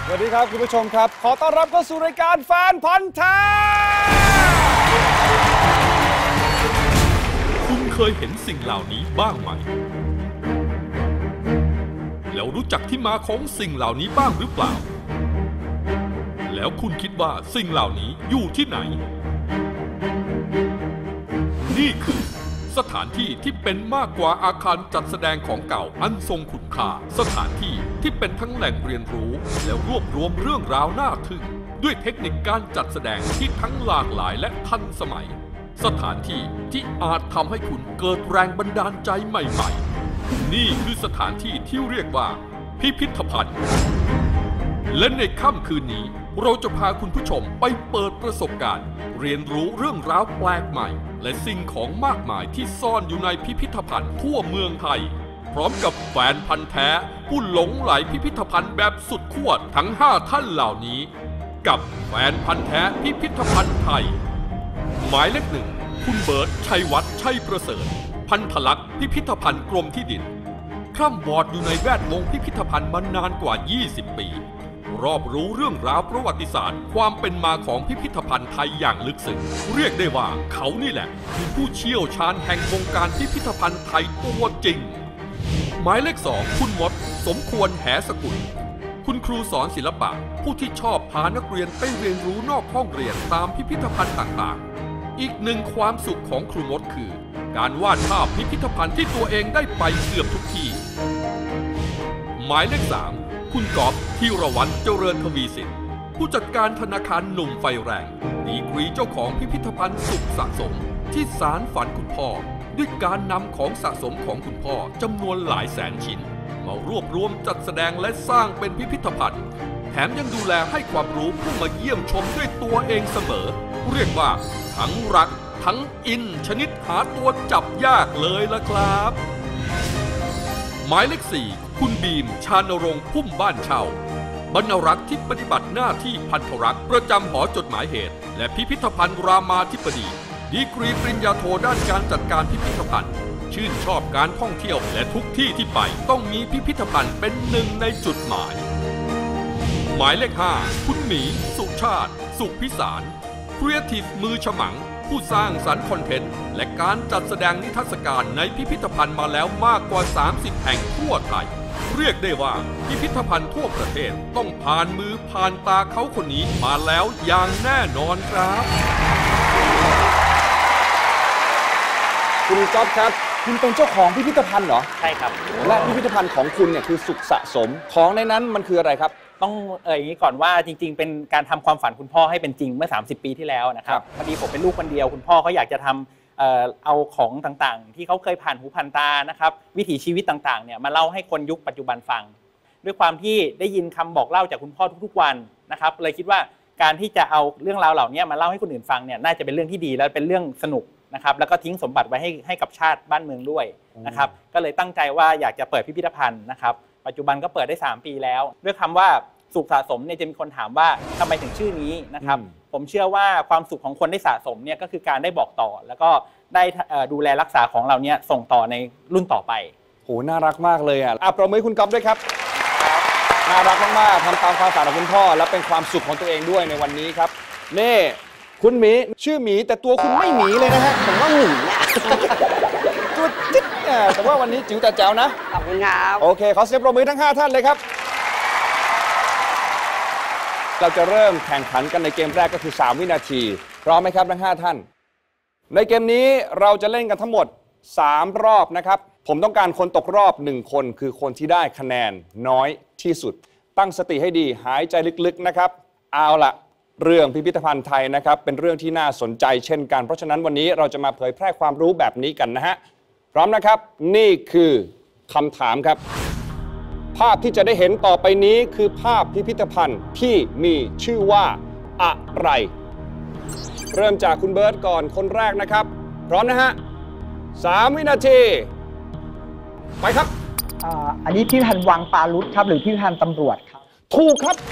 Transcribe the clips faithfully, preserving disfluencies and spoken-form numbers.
วัสดีครับคุณผู้ชมครับขอต้อนรับเข้าสู่รายการแฟนพันธุ์แท้คุณเคยเห็นสิ่งเหล่านี้บ้างไหมแล้วรู้จักที่มาของสิ่งเหล่านี้บ้างหรือเปล่าแล้วคุณคิดว่าสิ่งเหล่านี้อยู่ที่ไหนนี่คือสถานที่ที่เป็นมากกว่าอาคารจัดแสดงของเก่าอันทรงคุณค่าสถานที่ที่เป็นทั้งแหล่งเรียนรู้และรวบรวมเรื่องราวน่าทึ่งด้วยเทคนิคการจัดแสดงที่ทั้งหลากหลายและทันสมัยสถานที่ที่อาจทำให้คุณเกิดแรงบันดาลใจใหม่ๆนี่คือสถานที่ที่เรียกว่าพิพิธภัณฑ์และในค่ำคืนนี้เราจะพาคุณผู้ชมไปเปิดประสบการณ์เรียนรู้เรื่องราวแปลกใหม่และสิ่งของมากมายที่ซ่อนอยู่ในพิพิธภัณฑ์ทั่วเมืองไทยพร้อมกับแฟนพันธุ์แท้ผู้หลงไหลพิพิธภัณฑ์แบบสุดขั้วทั้งห้าท่านเหล่านี้กับแฟนพันธุ์แท้พิพิธภัณฑ์ไทยหมายเลขหนึ่งคุณเบิร์ตชัยวัฒน์ชัยประเสริฐพันธลักษณ์พิพิธภัณฑ์กรมที่ดินคร่ำวอดอยู่ในแวดวงพิพิธภัณฑ์มานานกว่ายี่สิบปีรอบรู้เรื่องราวประวัติศาสตร์ความเป็นมาของพิพิธภัณฑ์ไทยอย่างลึกซึ้งเรียกได้ว่าเขานี่แหละคือผู้เชี่ยวชาญแห่งวงการพิพิธภัณฑ์ไทยตัวจริงหมายเลขสองคุณมดสมควรแหสกุลคุณครูสอนศิลปะผู้ที่ชอบพานักเรียนไปเรียนรู้นอกห้องเรียนตามพิพิธภัณฑ์ต่างๆอีกหนึ่งความสุขของครูมดคือการวาดภาพพิพิธภัณฑ์ที่ตัวเองได้ไปเกือบทุกที่หมายเลขสามคุณกอบธีรวัฒน์เจริญทวีสินผู้จัดการธนาคารหนุ่มไฟแรงดีกรีเจ้าของพิพิธภัณฑ์สุขสะสมที่สารฝันคุณพ่อด้วยการนำของสะสมของคุณพ่อจำนวนหลายแสนชิ้นมารวบรวมจัดแสดงและสร้างเป็นพิพิธภัณฑ์แถมยังดูแลให้ความรู้ผู้มาเยี่ยมชมด้วยตัวเองเสมอเรียกว่าทั้งรักทั้งอินชนิดหาตัวจับยากเลยล่ะครับหมายเลขสี่คุณบีมชานรงค์พุ่มบ้านเช่าบรรณารักษ์ที่ปฏิบัติหน้าที่พันธรักษ์ประจำหอจดหมายเหตุและพิพิธภัณฑ์รามาธิบดีดีกรีปริญญาโทด้านการจัดการพิพิธภัณฑ์ชื่นชอบการท่องเที่ยวและทุกที่ที่ไปต้องมีพิพิธภัณฑ์เป็นหนึ่งในจุดหมายหมายเลขห้าคุณหมีสุชาติสุขพิสารครีเอทีฟมือฉมังผู้สร้างสรรค์คอนเทนต์และการจัดแสดงนิทรรศการในพิพิธภัณฑ์มาแล้วมากกว่าสามสิบแห่งทั่วไทยเรียกได้ว่าพิพิธภัณฑ์ทั่วประเทศต้องผ่านมือผ่านตาเขาคนนี้มาแล้วอย่างแน่นอนครับคุณก๊อฟครับคุณเป็นเจ้าของพิพิธภัณฑ์เหรอใช่ครับและพิพิธภัณฑ์ของคุณเนี่ยคือสุขสะสมของในนั้นมันคืออะไรครับต้องเอ่ยอย่างนี้ก่อนว่าจริงๆเป็นการทำความฝันคุณพ่อให้เป็นจริงเมื่อสามสิบปีที่แล้วนะครับพอดีผมเป็นลูกคนเดียวคุณพ่อเขาอยากจะทำเอ่อเอาของต่างๆที่เขาเคยผ่านหูผ่านตานะครับวิถีชีวิตต่างๆเนี่ยมาเล่าให้คนยุคปัจจุบันฟังด้วยความที่ได้ยินคำบอกเล่าจากคุณพ่อทุกๆวันนะครับเลยคิดว่าการที่จะเอาเรื่องราวเหล่านี้มาเล่าให้คนอื่นฟังเนี่ยน่าจะเป็นเรื่องที่ดีและเป็นเรื่องสนุกนะครับแล้วก็ทิ้งสมบัติไว้ให้ให้กับชาติบ้านเมืองด้วยนะครับก็เลยตั้งใจว่าอยากจะเปิดพิพิธภัณฑ์นะครับปัจจุบันก็เปิดได้สามปีแล้วด้วยคำว่าสุขสะสมเนี่ยจะมีคนถามว่าทำไมถึงชื่อนี้นะครับผมเชื่อว่าความสุขของคนได้สะสมเนี่ยก็คือการได้บอกต่อแล้วก็ได้ดูแลรักษาของเราเนี่ยส่งต่อในรุ่นต่อไปโหน่ารักมากเลยอ่ะอ่ะปรบมือคุณก๊อฟด้วยครับน่ารักมากๆทำตามความฝันของคุณพ่อและเป็นความสุขของตัวเองด้วยในวันนี้ครับนี่คุณหมีชื่อหมีแต่ตัวคุณไม่หมีเลยนะฮะผมว่าหมีอ่ะตัวจิ๊ดแต่ว่าวันนี้จิ๋วแต่แจ๋วนะขอบคุณครับโอเคขอเสียงปรบมือทั้งห้าท่านเลยครับเราจะเริ่มแข่งขันกันในเกมแรกก็คือสามวินาทีพร้อมไหมครับทั้งห้าท่านในเกมนี้เราจะเล่นกันทั้งหมดสามรอบนะครับผมต้องการคนตกรอบหนึ่งคนคือคนที่ได้คะแนนน้อยที่สุดตั้งสติให้ดีหายใจลึกๆนะครับเอาล่ะเรื่องพิพิธภัณฑ์ไทยนะครับเป็นเรื่องที่น่าสนใจเช่นกันเพราะฉะนั้นวันนี้เราจะมาเผยแพร่ความรู้แบบนี้กันนะฮะพร้อมนะครับนี่คือคำถามครับภาพที่จะได้เห็นต่อไปนี้คือภาพพิพิธภัณฑ์ที่มีชื่อว่าอะไรเริ่มจากคุณเบิร์ตก่อนคนแรกนะครับพร้อมนะฮะสามวินาทีไปครับอ, อันนี้พิพิธภัณฑ์วังปารุตครับหรือพิพิธภัณฑ์ตำรวจครับถูกครับ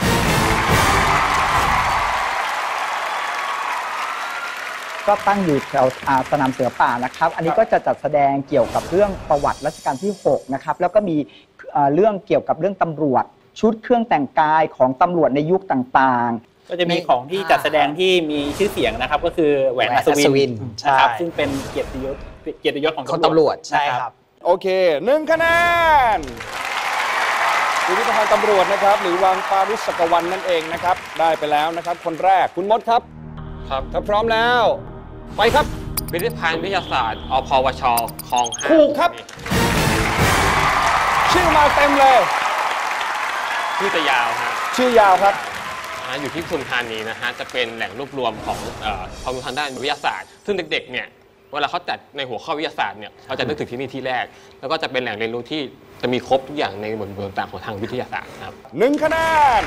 ก็ตั้งอยู่แถวสนามเสือป่านะครับอันนี้ก็จะจัดแสดงเกี่ยวกับเรื่องประวัติรัชกาลที่หกนะครับแล้วก็มีเรื่องเกี่ยวกับเรื่องตำรวจชุดเครื่องแต่งกายของตำรวจในยุคต่างๆก็จะมีของที่จัดแสดงที่มีชื่อเสียงนะครับก็คือแหวนอัศวินนะครับซึ่งเป็นเกียรติยศเกียรติยศของตำรวจใช่ครับโอเคหนึ่งคะแนนพิพิธภัณฑ์ตำรวจนะครับหรือวังปารุษกวันนั่นเองนะครับได้ไปแล้วนะครับคนแรกคุณมดครับครับถ้าพร้อมแล้วไปครับพิพิธภัณฑ์วิทยาศาสตร์อพวชคลองห้าถูกครับชื่อมาเต็มเลยชื่อจะยาวฮะชื่อยาวครับอยู่ที่ปทุมธานีนะฮะจะเป็นแหล่งรวบรวมของความรู้ทางด้านวิทยาศาสตร์ซึ่งเด็กๆเนี่ยเวลาเขาจัดในหัวข้อวิทยาศาสตร์เนี่ยเขาจะนึกถึงที่นี่ที่แรกแล้วก็จะเป็นแหล่งเรียนรู้ที่จะมีครบทุกอย่างในบทบาทต่างของทางวิทยาศาสตร์ครับหนึ่งคะแนน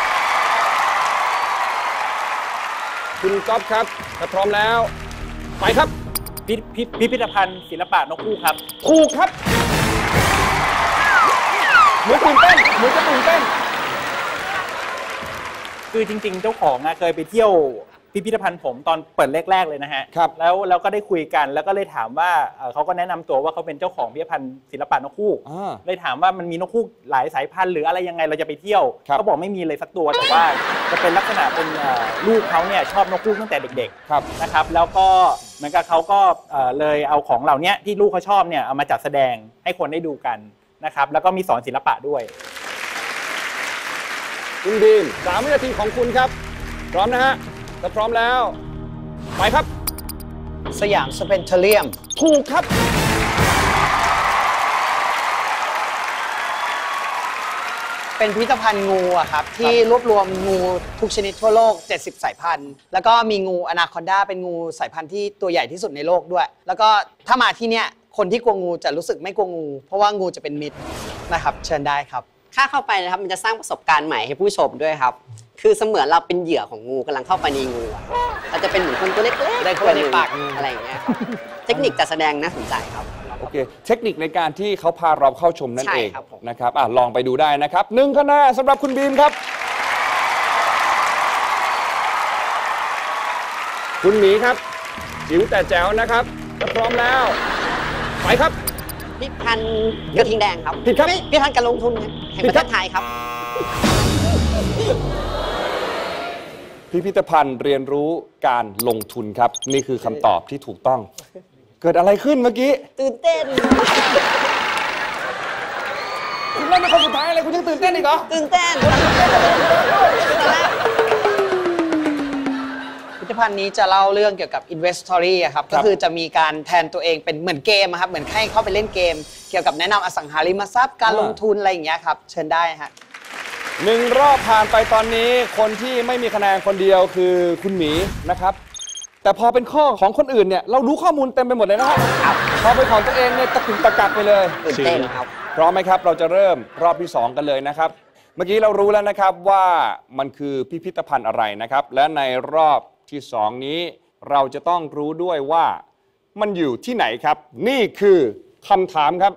คุณก๊อฟครับถ้าพร้อมแล้วไปครับพิพิธภัณฑ์ศิลปะนกฮูกครับถูกครับเหมือนตื่นเต้นเหมือนจะตื่นเต้นคือจริงๆเจ้าของเคยไปเที่ยวพิพิธภัณฑ์ผมตอนเปิดแรกๆเลยนะฮะครับแล้วเราก็ได้คุยกันแล้วก็เลยถามว่าเขาก็แนะนำตัวว่าเขาเป็นเจ้าของพิพิธภัณฑ์ศิลปะนกฮูกเลยถามว่ามันมีนกฮูกหลายสายพันธุ์หรืออะไรยังไงเราจะไปเที่ยวเขาบอกไม่มีเลยสักตัวแต่ว่าจะเป็นลักษณะเป็นลูกเขาเนี่ยชอบนกฮูกตั้งแต่เด็กๆนะครับแล้วก็เหมือนกับเขาก็เลยเอาของเหล่านี้ที่ลูกเขาชอบเนี่ยเอามาจัดแสดงให้คนได้ดูกันนะครับแล้วก็มีสอนศิลปะด้วยคุณบีมสามวินาทีของคุณครับพร้อมนะฮะถ้าพร้อมแล้วไปครับสยามสเปนเทเรียมถูกครับเป็นพิพิธภัณฑ์งูอะครับที่รวบรวมงูทุกชนิดทั่วโลกเจ็ดสิบสายพันธุ์แล้วก็มีงูอนาคอนดาเป็นงูสายพันธุ์ที่ตัวใหญ่ที่สุดในโลกด้วยแล้วก็ถ้ามาที่เนี้ยคนที่กลัวงูจะรู้สึกไม่กลัวงูเพราะว่างูจะเป็นมิตรนะครับเชิญได้ครับค่าเข้าไปนะครับมันจะสร้างประสบการณ์ใหม่ให้ผู้ชมด้วยครับคือเสมือนเราเป็นเหยื่อของงูกำลังเข้าไปในงูเราจะเป็นเหมือนคนตัวเล็กๆได้ตัวในปากอะไรอย่างเงี้ยเทคนิคการแสดงน่าสนใจครับโอเคเทคนิคในการที่เขาพาเราเข้าชมนั่นเองนะครับอ่ะลองไปดูได้นะครับหนึ่งคะแนนสำหรับคุณบีมครับคุณหมีครับจิ๋วแต่แจ๋วนะครับถ้าพร้อมแล้วไปครับพิพิธภัณฑ์กระทิงแดงครับผิดครับพิพิธภัณฑ์การลงทุนแห่งประเทศไทยครับพิพิธภัณฑ์เรียนรู้การลงทุนครับนี่คือคำตอบที่ถูกต้องเกิดอะไรขึ้นเมื่อกี้ตื่นเต้นคุณเล่นเป็นคนสุดท้ายอะไรคุณยังตื่นเต้นอีกเหรอตื่นเต้นพิพิธภัณฑ์นี้จะเล่าเรื่องเกี่ยวกับ Investory ครับก็คือจะมีการแทนตัวเองเป็นเหมือนเกมครับเหมือนให้เข้าไปเล่นเกมเกี่ยวกับแนะนำอสังหาริมทรัพย์การลงทุนอะไรอย่างเงี้ยครับเชิญได้ฮะหนึ่งรอบผ่านไปตอนนี้คนที่ไม่มีคะแนนคนเดียวคือคุณหมีนะครับแต่พอเป็นข้อของคนอื่นเนี่ยเรารู้ข้อมูลเต็มไปหมดเลยนะครับพอเป็นของตัวเองเนี่ยตะกุกตะกักไปเลยตื่นเต้นครับพร้อมไหมครับเราจะเริ่มรอบที่สองกันเลยนะครับเมื่อกี้เรารู้แล้วนะครับว่ามันคือพิพิธภัณฑ์อะไรนะครับและในรอบที่สองนี้เราจะต้องรู้ด้วยว่ามันอยู่ที่ไหนครับนี่คือคำถามครับ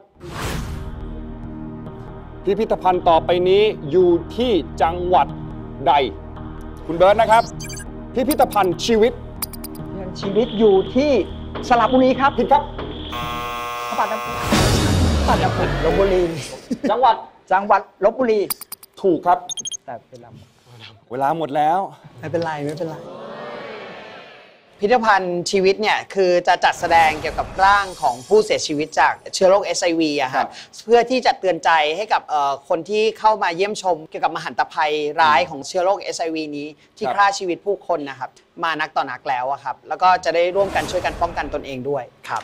พิพิธภัณฑ์ต่อไปนี้อยู่ที่จังหวัดใดคุณเบิร์ตนะครับพิพิธภัณฑ์ชีวิตชีวิตอยู่ที่สระบุรีครับผิดครับปัตตานีปัตตานีลพบุรีจังหวัดจังหวัดลพบุรีถูกครับแต่เวลาเวลาหมดแล้วไม่เป็นไรไม่เป็นไรพิพิธภัณฑ์ชีวิตเนี่ยคือจะจัดแสดงเกี่ยวกับร่างของผู้เสียชีวิตจากเชื้อโรค เอช ไอ วี อะครับเพื่อที่จะเตือนใจให้กับคนที่เข้ามาเยี่ยมชมเกี่ยวกับมหันตภัยร้ายของเชื้อโรค เอช ไอ วี นี้ที่ฆ่าชีวิตผู้คนนะครับมานักต่อนักแล้วอะครับแล้วก็จะได้ร่วมกันช่วยกันป้องกันตนเองด้วยครับ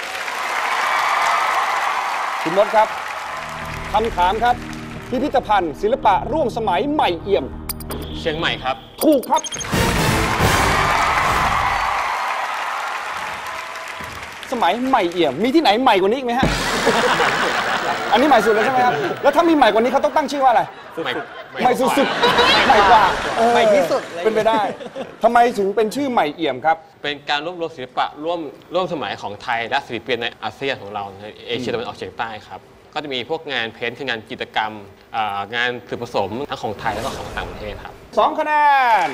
คุณมดครับคำถามครับพิพิธภัณฑ์ศิลปะร่วมสมัยใหม่เอี่ยมเชียงใหม่ครับถูกครับสมัยใหม่เอี่ยมมีที่ไหนใหม่กว่านี้อีกไหมฮะ อันนี้ใหม่สุดเลยใช่ไหมครับแล้วถ้ามีใหม่กว่านี้เขาต้องตั้งชื่อว่าอะไรใหม่สุดๆใหม่กว่าใหม่ที่สุดเป็นไปได้ทำไมถึงเป็นชื่อใหม่เอี่ยมครับเป็นการรวบรวมศิลปะร่วมร่วมสมัยของไทยและศิลปินในอาเซียนของเราในเอเชียตะวันออกเฉียงใต้ครับก็จะมีพวกงานเพ้นท์คืองานจิตรกรรมงานสื่อผสมทั้งของไทยและก็ของต่างประเทศครับสองคะแนน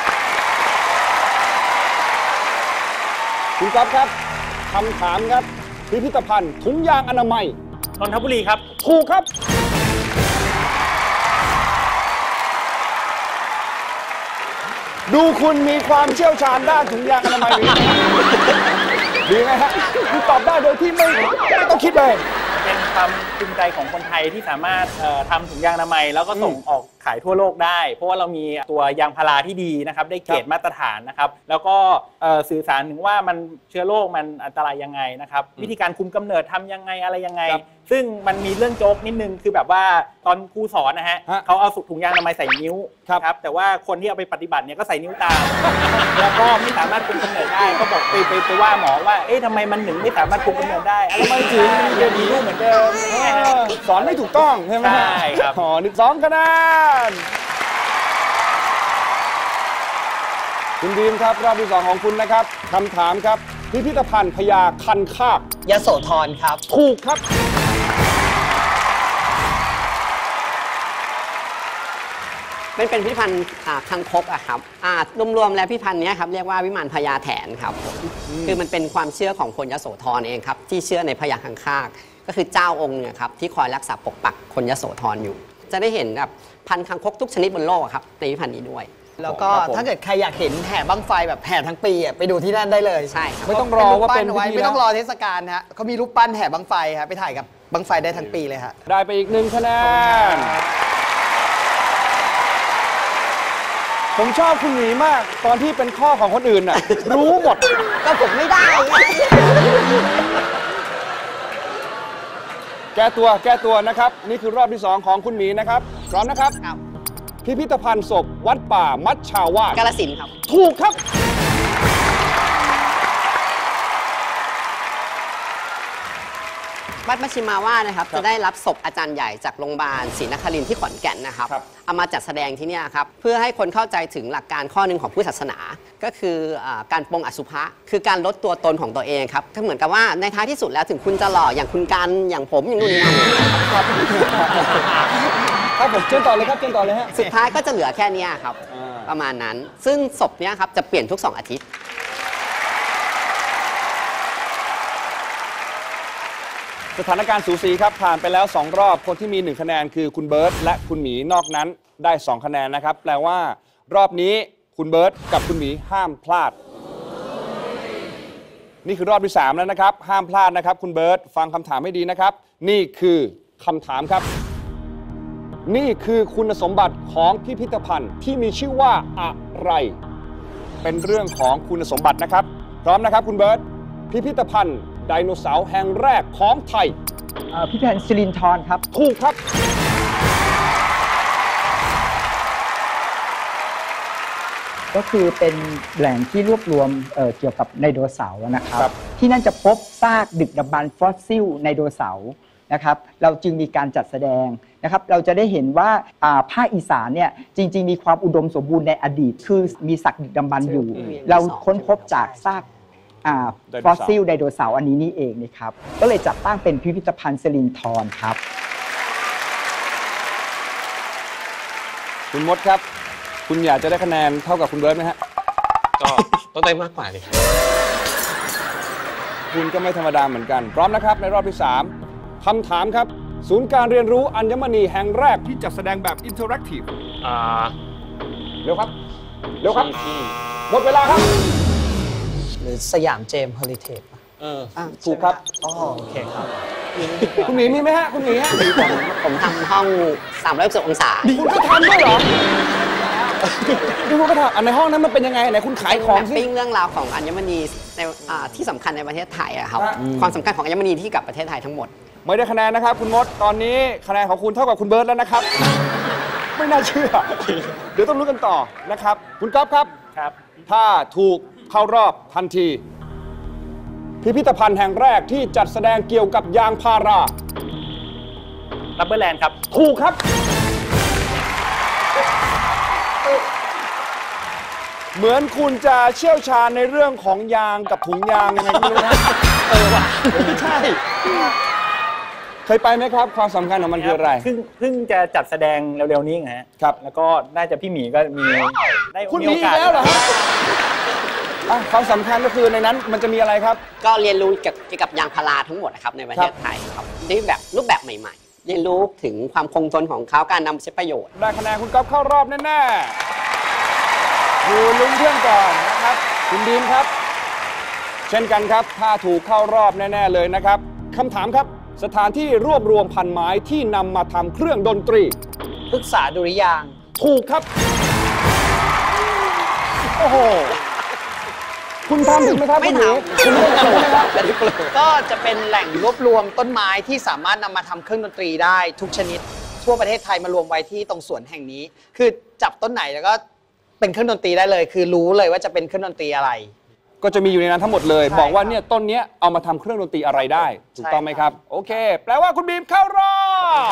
คุณก๊อฟครับคำถามครับพิพิธภัณฑ์ถุงยางอนามัยนนทบุรีครับถูกครับดูคุณมีความเชี่ยวชาญด้านถุงยางอนามัยหรือหรือไงฮะคุณตอบได้โดยที่ไม่ไม่ต้องคิดเลยเป็นความภูมิใจของคนไทยที่สามารถทำถุงยางอนามัยแล้วก็ส่งออกขายทั่วโลกได้เพราะว่าเรามีตัวยางพาราที่ดีนะครับได้เกรดมาตรฐานนะครับแล้วก็สื่อสารถึงว่ามันเชื้อโรคมันอันตรายยังไงนะครับวิธีการคุมกำเนิดทำยังไงอะไรยังไงซึ่งมันมีเรื่องโจ๊กนิดนึงคือแบบว่าตอนครูสอนนะฮะเขาเอาถุงยางอนามัยใส่นิ้วครับแต่ว่าคนที่เอาไปปฏิบัติเนี่ยก็ใส่นิ้วตามแล้วก็ไม่สามารถคุมกำเนิดได้ก็บอกไปไปไปว่าหมอว่าเอ๊ะทำไมมันถึงไม่สามารถคุมกำเนิดได้อะไรไม่ถึงยังมีลูกเหมือนเดิมสอนไม่ถูกต้องใช่ไหมใช่ครับอ๋อหนึ่งสองคะแนนคุณดีมครับรอบที่สองของคุณนะครับคำถามครับพิพิธภัณฑ์พญาคันคากยโสธรครับถูกครับมันเป็นพิพิธภัณฑ์คังคกอะครับรวมๆแล้วพิพิธภัณฑ์นี้ครับเรียกว่าวิมานพญาแถนครับคือมันเป็นความเชื่อของคนยโสธรเองครับที่เชื่อในพญาคังคากก็คือเจ้าองค์เนี่ยครับที่คอยรักษาปกปักคนยโสธรอยู่จะได้เห็นแบบพันธุ์คังคกทุกชนิดบนโลกครับในพิพิธภัณฑ์นี้ด้วยแล้วก็ถ้าเกิดใครอยากเห็นแห่บั้งไฟแบบแห่ทั้งปีไปดูที่นั่นได้เลยใช่ไม่ต้องรอว่าเป็นไว้ไม่ต้องรอเทศกาลฮะเขามีรูปปั้นแห่บั้งไฟครับไปถ่ายกับบั้งไฟได้ทั้งปีเลยฮะได้ไปอีกหนึ่งคะแนนผมชอบคุณหมีมากตอนที่เป็นข้อของคนอื่นน่ะรู้หมดก็ผมไม่ได้แก้ตัวแก้ตัวนะครับนี่คือรอบที่สองของคุณหมีนะครับพร้อมนะครับพิพิธภัณฑ์ศพวัดป่ามัชชาวาสกาฬสินธุ์ครับถูกครับวัดมัชชิมาวาสนะครับจะได้รับศพอาจารย์ใหญ่จากโรงพยาบาลศรีนครินทร์ที่ขอนแก่นนะครับเอามาจัดแสดงที่นี่ครับเพื่อให้คนเข้าใจถึงหลักการข้อหนึ่งของพุทธศาสนาก็คือการปรงอสุภะคือการลดตัวตนของตัวเองครับก็เหมือนกับว่าในท้ายที่สุดแล้วถึงคุณจะหล่ออย่างคุณกันอย่างผมอย่างนู่นนี่นั่นครับครับผมเชิญต่อเลยครับเชิญต่อเลยฮะสุดท้ายก็จะเหลือแค่นี้ครับประมาณนั้นซึ่งศพนี้ครับจะเปลี่ยนทุกสองอาทิตย์สถานการณ์สูสีครับผ่านไปแล้วสองรอบคนที่มีหนึ่งคะแนนคือคุณเบิร์ตและคุณหมีนอกนั้นได้สองคะแนนนะครับแปลว่ารอบนี้คุณเบิร์ตกับคุณหมีห้ามพลาดนี่คือรอบที่สามแล้วนะครับห้ามพลาดนะครับคุณเบิร์ตฟังคำถามให้ดีนะครับนี่คือคำถามครับนี่คือคุณสมบัติของพิพิธภัณฑ์ที่มีชื่อว่าอะไรเป็นเรื่องของคุณสมบัตินะครับพร้อมนะครับคุณเบิร์ตพิพิธภัณฑ์ไดโนเสาร์แห่งแรกของไทยพิพิธภัณฑ์สิรินธรครับถูกครับก็คือเป็นแหล่งที่รวบรวม เ, เกี่ยวกับไดโนเสาร์นะครับ ที่นั่นจะพบซากดึกดำบรรพ์ฟอสซิลไดโนเสาร์นะครับเราจึงมีการจัดแสดงนะครับเราจะได้เห็นว่าภาคอีสานเนี่ยจริงๆมีความอุดมสมบูรณ์ในอดีตคือมีสัตว์ดึกดำบรรพ์อยู่เราค้นพบจากซากฟอสซิลไดโนเสาร์อันนี้นี่เองนะครับก็เลยจัดตั้งเป็นพิพิธภัณฑ์สิรินธรครับคุณมดครับคุณอยากจะได้คะแนนเท่ากับคุณเบิร์ตไหมฮะก็ต้องได้มากกว่าดิคุณก็ไม่ธรรมดาเหมือนกันพร้อมนะครับในรอบที่สามคำถามครับศูนย์การเรียนรู้อัญมณีแห่งแรกที่จัดแสดงแบบอินเทอร์แอคทีฟเร็วครับเร็วครับหมดเวลาครับหรือสยามเจมส์เฮอริเทจเออถูกครับอ๋อโอเคครับคุณหมีมีไหมฮะคุณหมีฮะผมผมทำห้องสามร้อยหกสิบองศาคุณก็ทำด้วยเหรอดูคุณก็ทำอันในห้องนั้นมันเป็นยังไงไหนคุณขายของซิปิ้งเรื่องราวของอัญมณีในที่สำคัญในประเทศไทยอะครับความสำคัญของอัญมณีที่กับประเทศไทยทั้งหมดไม่ได้คะแนนนะครับคุณมดตอนนี้คะแนนของคุณเท่ากับคุณเบิร์ตแล้วนะครับไม่น่าเชื่อเดี๋ยวต้องรู้กันต่อนะครับคุณก๊อฟครับครับถ้าถูกเข้ารอบทันทีพิพิธภัณฑ์แห่งแรกที่จัดแสดงเกี่ยวกับยางพารารับเบอร์แลนด์ครับถูกครับเหมือนคุณจะเชี่ยวชาญในเรื่องของยางกับถุงยางยังไงไม่รู้นะเออว่ะไม่ใช่เคยไปไหมครับความสำคัญของมันคืออะไรเพิ่งเพิ่งจะจัดแสดงเร็วๆนี้ไงครับแล้วก็น่าจะพี่หมีก็มีได้คุณมีแล้วเหรอความสำคัญก็คือในนั้นมันจะมีอะไรครับก็เรียนรู้เกี่ยวกับยางพาราทั้งหมดนะครับในประเทศไทยครับด้วยแบบรูปแบบใหม่ๆเรียนรู้ถึงความคงทนของเขาการนำใช้ประโยชน์ได้คะแนนคุณก๊อฟเข้ารอบแน่ๆอยู่ลุ้นเพื่อนก่อนนะครับคุณบีมครับ เช่นกันครับถ้าถูกเข้ารอบแน่ๆเลยนะครับคำถามครับสถานที่รวบรวมพันไม้ที่นำมาทำเครื่องดนตรีพฤกษาดุริยางค์ถูกครับ โอ้โห คุณทำถูกไหมครับไม่คุณหทคุณไม่ได้ทำใช่ไหมครับำก็จะเป็นแหล่งรวบรวมต้นไม้ที่สามารถนำมาทำเครื่องดนตรีได้ทุกชนิด ทั่วประเทศไทยมารวมไว้ที่ตรงสวนแห่งนี้ คือจับต้นไหนแล้วก็เป็นเครื่องดนตรีได้เลย คือรู้เลยว่าจะเป็นเครื่องดนตรีอะไรก็จะมีอยู่ในนั้นทั้งหมดเลยใช่บอกว่าครับเนี่ยต้นเนี้ยเอามาทำเครื่องดนตรีอะไรได้ ถูกต้องไหมใช่คครัรับบโอเค แปลว่าคุณบีมเข้ารอบ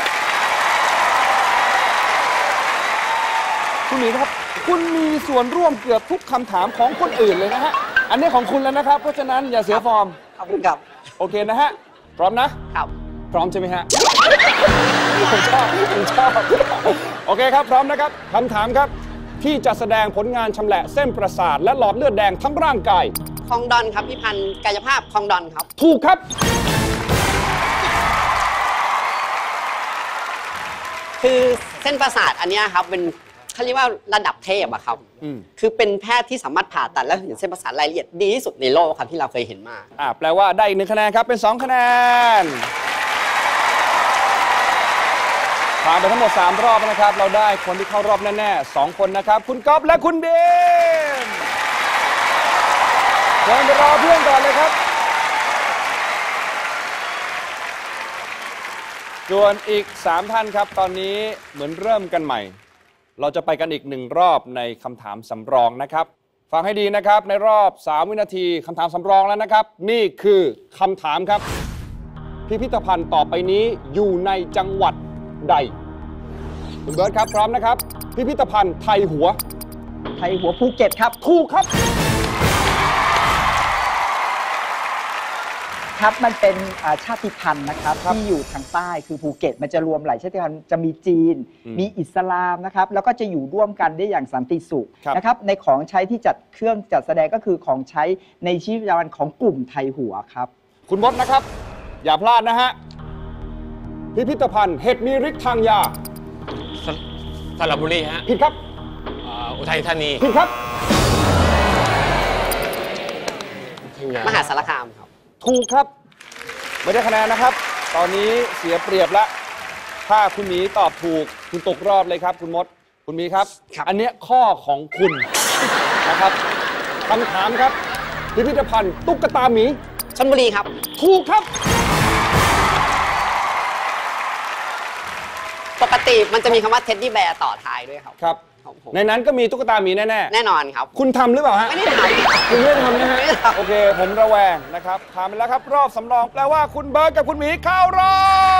คุณหมีครับ คุณมีส่วนร่วมเกือบทุกคำถามของคนอื่นเลยนะฮะอันนี้ของคุณแล้วนะครับ เพราะฉะนั้นอย่าเสียฟอร์มขอบคุณครับโอเคนะฮะพร้อมนะครับพร้อมใช่ไหมฮะ ผมชอบผมชอบโอเคครับ พร้อมนะครับคำถามครับ ที่จะแสดงผลงานชำแหละเส้นประสาทและหลอดเลือดแดงทั้งร่างกายคลองดอนครับพี่พันธ์กายภาพคลองดอนครับถูกครับคือเส้นประสาทอันเนี้ยครับเป็นเขาเรียกว่าระดับเทพอะครับอืมคือเป็นแพทย์ที่สามารถผ่าตัดแล้วเห็นเส้นประสาทรายละเอียดดีที่สุดในโลกครับที่เราเคยเห็นมาอ่าแปลว่าได้อีกหนึ่งคะแนนครับ เป็นสองคะแนนผ่านไปทั้งหมดสามรอบนะครับ เราได้คนที่เข้ารอบแน่ๆสองคนนะครับ คุณก๊อฟและคุณเบมเชิญไปรอเพื่อนก่อนเลยครับ ส่วนอีกสามท่านครับ ตอนนี้เหมือนเริ่มกันใหม่ เราจะไปกันอีกหนึ่งรอบในคำถามสำรองนะครับ ฟังให้ดีนะครับในรอบสามวินาทีคำถามสำรองแล้วนะครับ นี่คือคำถามครับ พิพิธภัณฑ์ต่อไปนี้อยู่ในจังหวัดใดคุณเบิร์ตครับพร้อมนะครับ พิพิธภัณฑ์ไทยหัวไทยหัวภูเก็ตครับถูกครับครับมันเป็นอ่าชาติพันธุ์นะครับที่อยู่ทางใต้คือภูเก็ต มันจะรวมหลายชาติพันธุ์จะมีจีนอืมมีอิสลามนะครับแล้วก็จะอยู่ร่วมกันได้อย่างสันติสุขครับนะครับในของใช้ที่จัดเครื่องจัดแสดงก็คือของใช้ในชีวิตประจำวันของกลุ่มไทยหัวครับคุณมดนะครับ อย่าพลาดนะฮะ พิพิธภัณฑ์เห็ดมีฤทธิ์ทางยาสสระบุรีฮะผิดครับอ่าอุทัยธานีผิดครับมหาสารคามครับถูกครับ ไม่ได้คะแนนนะครับ ตอนนี้เสียเปรียบแล้วถ้าคุณหมีตอบถูกคุณตกรอบเลยครับ คุณมด คุณหมีครับครับอันเนี้ยข้อของคุณนะครับคำถามครับ พิพิธภัณฑ์ตุ๊กตาหมีชลบุรีครับถูกครับปกติมันจะมีคำว่าเท็ดดี้แบร์ต่อท้ายด้วยครับครับของผมในนั้นก็มีตุ๊กตาหมีแน่แน่นอนครับๆ คุณทำหรือเปล่าฮะไม่ได้ทำคุณไม่ได้ทำนะฮะไม่ได้ทำโอเค ผมระแวงนะครับผ่านไปแล้วครับ รอบสำรองแปลว่าคุณเบิร์ตกับคุณหมีเข้ารอบ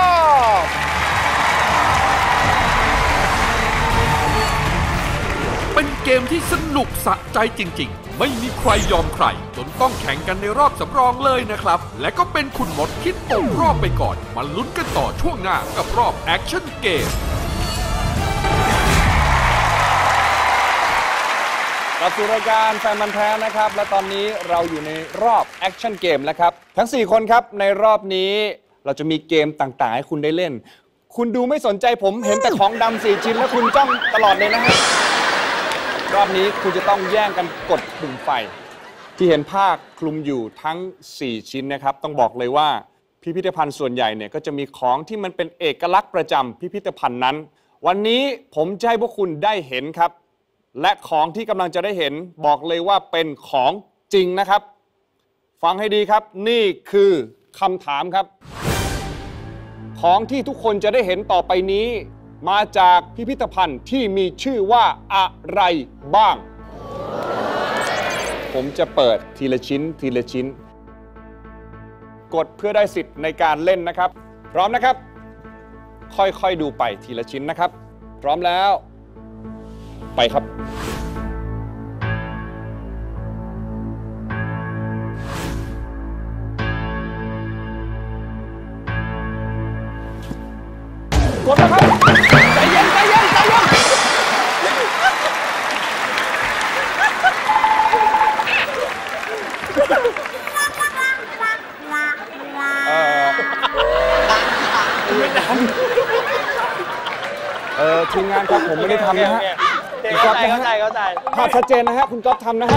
เป็นเกมที่สนุกสะใจจริงๆ ไม่มีใครยอมใคร จนต้องแข่งกันในรอบสำรองเลยนะครับ และก็เป็นคุณมดที่ตกรอบไปก่อน มาลุ้นกันต่อช่วงหน้ากับรอบแอคชั่นเกมกลับสู่รายการแฟนมันธุ์แท้นะครับ และตอนนี้เราอยู่ในรอบแอคชั่นเกมแล้วครับ ทั้ง สี่ คนครับ ในรอบนี้เราจะมีเกมต่างๆ ให้คุณได้เล่น คุณดูไม่สนใจผมเห็นแต่ของดำสี่ชิ้นแล้วคุณจ้องตลอดเลยนะฮะรอบนี้คุณจะต้องแย่งกันกดปุ่มไฟ ที่เห็นภาคคลุมอยู่ทั้ง สี่ ชิ้นนะครับ ต้องบอกเลยว่าพิพิธภัณฑ์ส่วนใหญ่เนี่ยก็จะมีของที่มันเป็นเอกลักษณ์ประจำพิพิธภัณฑ์นั้น วันนี้ผมจะให้พวกคุณได้เห็นครับ และของที่กำลังจะได้เห็นบอกเลยว่าเป็นของจริงนะครับ ฟังให้ดีครับ นี่คือคำถามครับ ของที่ทุกคนจะได้เห็นต่อไปนี้ มาจากพิพิธภัณฑ์ที่มีชื่อว่าอะไรบ้าง ผมจะเปิดทีละชิ้นทีละชิ้น กดเพื่อได้สิทธิ์ในการเล่นนะครับ พร้อมนะครับ ค่อยๆดูไปทีละชิ้นนะครับ พร้อมแล้ว ไปครับ กดนะครับ ใจเย็นใจเย็นใจเย็นเอ่อไม่ทำเออทีมงานครับผมไม่ได้ทำนะฮะเข้าใจเข้าใจเข้าใจภาพชัดเจนนะฮะคุณก๊อฟทำนะฮะ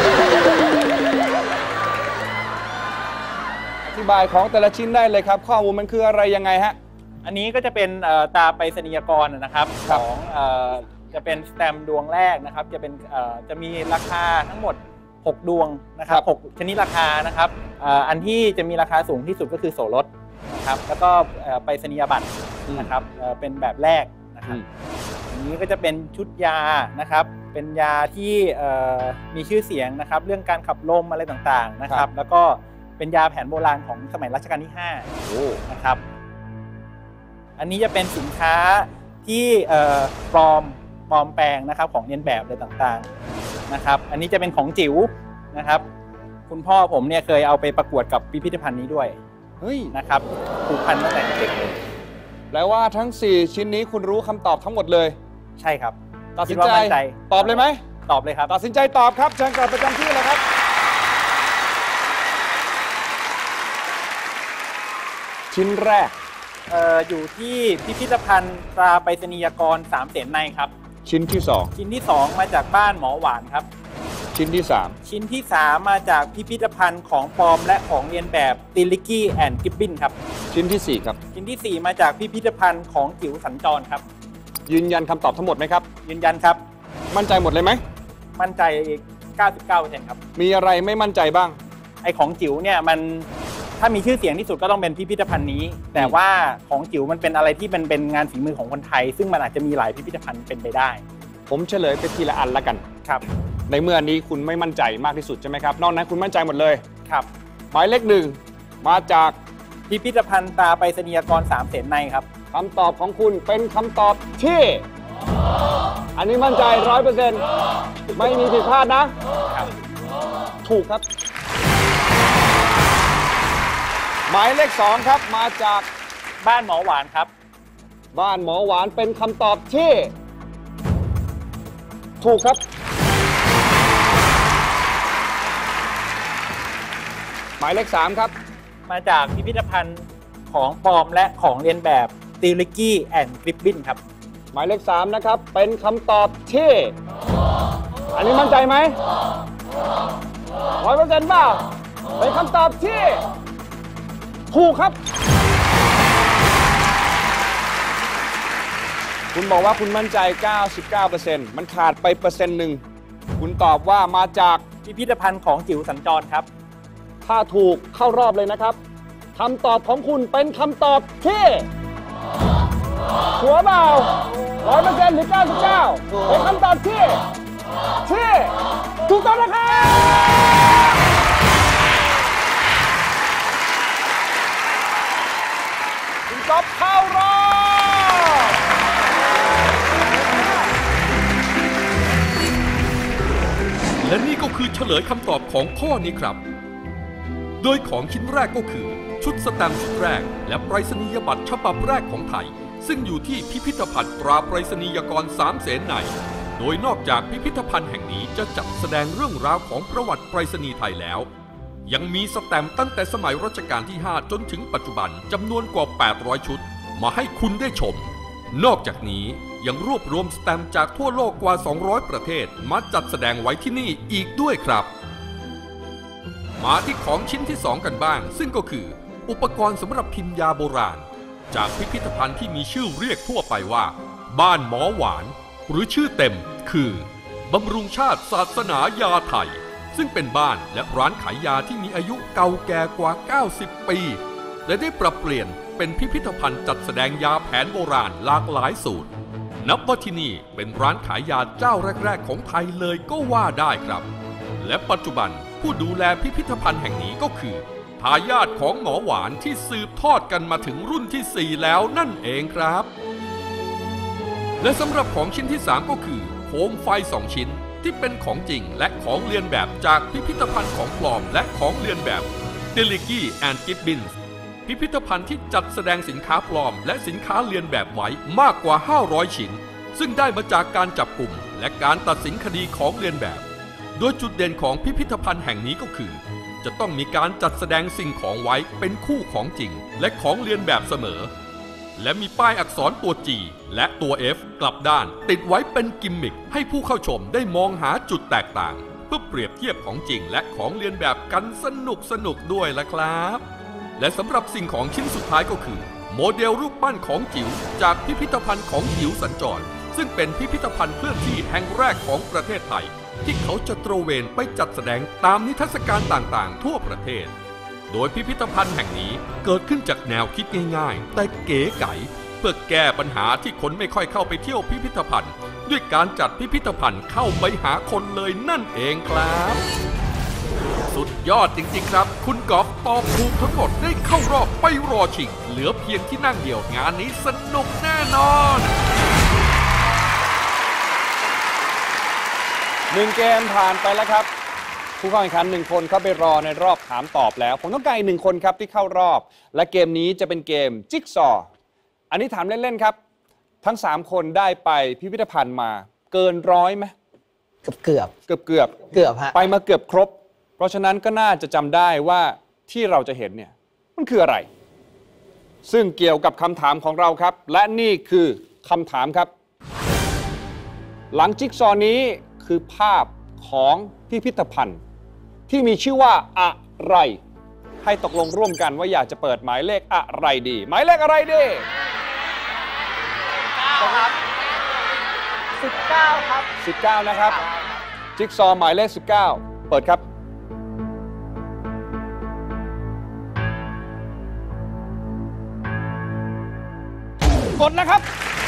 อธิบายของแต่ละชิ้นได้เลยครับข้อมูลมันคืออะไรยังไงฮะอันนี้ก็จะเป็นตาไปรษณียกรนะครับของจะเป็นสแตมป์ดวงแรกนะครับจะเป็นจะมีราคาทั้งหมดหกดวงนะครับหกชนิดราคานะครับอันที่จะมีราคาสูงที่สุดก็คือโสรสนะครับแล้วก็ไปรษณียบัตรนะครับเป็นแบบแรกนะครับอันนี้ก็จะเป็นชุดยานะครับเป็นยาที่มีชื่อเสียงนะครับเรื่องการขับลมอะไรต่างๆนะครับแล้วก็เป็นยาแผนโบราณของสมัยรัชกาลที่ห้านะครับอันนี้จะเป็นสินค้าที่ปลอมปลอมแปลงนะครับของเลียนแบบอะไรต่างๆนะครับอันนี้จะเป็นของจิ๋วนะครับคุณพ่อผมเนี่ยเคยเอาไปประกวดกับพิพิธภัณฑ์นี้ด้วยเฮ้ยนะครับผูกพันตั้งแต่เด็กเลยแปลว่าทั้งสี่ชิ้นนี้คุณรู้คำตอบทั้งหมดเลยใช่ครับตัดสินใจตอบเลยไหมตอบเลยครับตัดสินใจตอบครับเชิญกลับประจำที่เลยครับชิ้นแรกอ, ออยู่ที่พิพิธภัณฑ์ตราไปรษณียกรสามเสนในครับชิ้นที่สองชิ้นที่สองมาจากบ้านหมอหวานครับชิ้นที่สามชิ้นที่สามมาจากพิพิธภัณฑ์ของปลอมและของเลียนแบบติลิกี้แอนด์กิบบินครับชิ้นที่สี่ครับชิ้นที่สี่มาจากพิพิธภัณฑ์ของจิ๋วสัญจรครับยืนยันคำตอบทั้งหมดไหมครับยืนยันครับมั่นใจหมดเลยไหมมั่นใจ เก้าสิบเก้าเปอร์เซ็นต์ ครับมีอะไรไม่มั่นใจบ้างไอของจิ๋วเนี่ยมันถ้ามีชื่อเสียงที่สุดก็ต้องเป็นพิพิธภัณฑ์นี้แต่ว่าของจิ๋วมันเป็นอะไรที่เป็นเป็นงานฝีมือของคนไทยซึ่งมันอาจจะมีหลายพิพิธภัณฑ์เป็นไปได้ผมเฉลยไปทีละอันละกันครับในเมื่อนี้คุณไม่มั่นใจมากที่สุดใช่ไหมครับนอกนั้นคุณมั่นใจหมดเลยครับหมายเลขหนึ่งมาจากพิพิธภัณฑ์ตราไปรษณียกรสามเสนในครับคำตอบของคุณเป็นคำตอบที่อันนี้มั่นใจ ร้อยเปอร์เซ็นต์ ไม่มีผิดพลาดนะถูกครับหมายเลขสองครับมาจากบ้านหมอหวานครับบ้านหมอหวานเป็นคำตอบที่ถูกครับหมายเลขสามครับมาจากพิพิธภัณฑ์ของปลอมและของเลียนแบบติลิกี้แอนด์กริบบินครับหมายเลขสามนะครับเป็นคำตอบที่อันนี้มั่นใจไหมร้อยเปอร์เซ็นต์ป่ะเป็นคำตอบที่ถูกครับคุณบอกว่าคุณมั่นใจ เก้าสิบเก้าเปอร์เซ็นต์ มันขาดไปเปอร์เซ็นต์หนึ่งคุณตอบว่ามาจากพิพิธภัณฑ์ของจิ๋วสัญจรครับถ้าถูกเข้ารอบเลยนะครับคำตอบของคุณเป็นคำตอบที่ชัวร์เปล่า ร้อยเปอร์เซ็นต์ หรือ เก้าสิบเก้า เป็นคำตอบที่ที่ถูกต้องนะครับคุณก๊อฟเข้ารอบและนี่ก็คือเฉลยคำตอบของข้อนี้ครับโดยของชิ้นแรกก็คือชุดสแตมป์ชุดแรกและไปรษณียบัตรฉบับแรกของไทยซึ่งอยู่ที่พิพิธภัณฑ์ตราไปรษณียกรสามเสนในโดยนอกจากพิพิธภัณฑ์แห่งนี้จะจัดแสดงเรื่องราวของประวัติไปรษณีย์ไทยแล้วยังมีสแตมป์ตั้งแต่สมัยรัชกาลที่ห้าจนถึงปัจจุบันจำนวนกว่าแปดร้อยชุดมาให้คุณได้ชมนอกจากนี้ยังรวบรวมสแตมป์จากทั่วโลกกว่าสองร้อยประเทศมาจัดแสดงไว้ที่นี่อีกด้วยครับมาที่ของชิ้นที่สองกันบ้างซึ่งก็คืออุปกรณ์สำหรับพิมพ์ยาโบราณจากพิพิธภัณฑ์ที่มีชื่อเรียกทั่วไปว่าบ้านหมอหวานหรือชื่อเต็มคือบำรุงชาติศาสนายาไทยซึ่งเป็นบ้านและร้านขายยาที่มีอายุเก่าแก่กว่าเก้าสิบปีและได้ปรับเปลี่ยนเป็นพิพิธภัณฑ์จัดแสดงยาแผนโบราณหลากหลายสูตรนับว่าที่นี่เป็นร้านขายยาเจ้าแรกๆของไทยเลยก็ว่าได้ครับและปัจจุบันผู้ดูแลพิพิธภัณฑ์แห่งนี้ก็คือทายาทของหมอหวานที่สืบทอดกันมาถึงรุ่นที่สี่แล้วนั่นเองครับและสำหรับของชิ้นที่สามก็คือโคมไฟสองชิ้นที่เป็นของจริงและของเลียนแบบจากพิพิธภัณฑ์ของปลอมและของเลียนแบบติลิกี้แอนด์กิบบินพิพิธภัณฑ์ที่จัดแสดงสินค้าปลอมและสินค้าเลียนแบบไว้มากกว่าห้าร้อยชิ้นซึ่งได้มาจากการจับกลุ่มและการตัดสินคดีของเลียนแบบโดยจุดเด่นของพิพิธภัณฑ์แห่งนี้ก็คือจะต้องมีการจัดแสดงสิ่งของไว้เป็นคู่ของจริงและของเลียนแบบเสมอและมีป้ายอักษรตัว G และตัว F กลับด้านติดไว้เป็นกิมมิคให้ผู้เข้าชมได้มองหาจุดแตกต่างเพื่อเปรียบเทียบของจริงและของเลียนแบบกันสนุกสนุกด้วยล่ะครับและสำหรับสิ่งของชิ้นสุดท้ายก็คือโมเดลรูปปั้นของจิ๋วจากพิพิธภัณฑ์ของจิ๋วสัญจรซึ่งเป็นพิพิธภัณฑ์เคลื่อนที่แห่งแรกของประเทศไทยที่เขาจะตระเวนไปจัดแสดงตามนิทรรศการต่างๆทั่วประเทศโดยพิพิธภัณฑ์แห่งนี้เกิดขึ้นจากแนวคิดง่ายๆแต่เก๋ไก๋เพื่อแก้ปัญหาที่คนไม่ค่อยเข้าไปเที่ยวพิพิธภัณฑ์ด้วยการจัดพิพิธภัณฑ์เข้าไปหาคนเลยนั่นเองครับสุดยอดจริงๆครับคุณกอล์ฟตอบถูกทั้งหมดได้เข้ารอบไปรอชิงเหลือเพียงที่นั่งเดียวงานนี้สนุกแน่นอนหนึ่งเกมผ่านไปแล้วครับผู้เข้าแข่งขันหนึ่งคนเข้าไปรอในรอบถามตอบแล้วผมต้องการอีกหนึ่งคนครับที่เข้ารอบและเกมนี้จะเป็นเกมจิ๊กซอว์อันนี้ถามเล่นๆครับทั้งสามคนได้ไปพิพิธภัณฑ์มาเกินร้อยไหมเกือบเกือบเกือบเกือบเกือบฮะไปมาเกือบครบเพราะฉะนั้นก็น่าจะจำได้ว่าที่เราจะเห็นเนี่ยมันคืออะไรซึ่งเกี่ยวกับคำถามของเราครับและนี่คือคำถามครับหลังจิ๊กซอว์นี้คือภาพของพิพิธภัณฑ์ที่มีชื่อว่าอะไรให้ตกลงร่วมกันว่าอยากจะเปิดหมายเลขอะไรดีหมายเลขอะไรดีครับสิบเก้าครับสิบเก้านะครับจิ๊กซอว์หมายเลขสิบเก้าเปิดครับกดนะครับ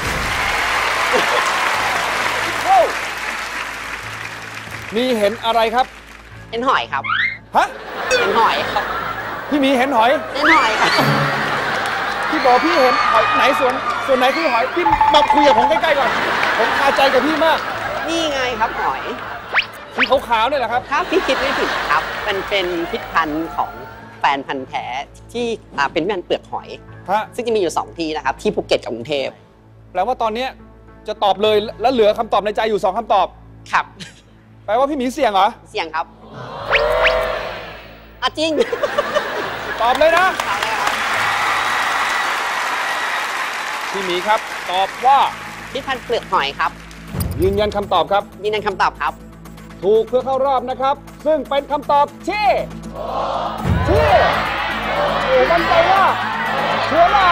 มีเห็นอะไรครับเห็นหอยครับฮะเห็นหอยครับพี่มีเห็นหอยเห็นหอยครับพี่บอกพี่เห็นหอยไหนส่วนส่วนไหนคือหอยพี่มาคุยกับผมใกล้ๆก่อนผมคาใจกับพี่มากนี่ไงครับหอยสีขาวๆนี่แหละครับครับพี่คิดไม่ผิดครับมันเป็นพิพิธภัณฑ์ของแฟนพันธ์แท้ที่เป็นแม่นเปลือกหอยซึ่งจะมีอยู่สองที่นะครับที่ภูเก็ตกับกรุงเทพแปลว่าตอนนี้จะตอบเลยแล้วเหลือคำตอบในใจอยู่สองคำตอบครับแปลว่าพี่หมีเสี่ยงเหรอเสี่ยงครับอ่ะจริงตอบเลยนะพี่หมีครับตอบว่าพิพิธภัณฑ์เปลือกหอยครับยืนยันคำตอบครับยืนยันคำตอบครับถูกเพื่อเข้ารอบนะครับซึ่งเป็นคำตอบที่ที่โอ้มั่นใจว่าเชื่อเรา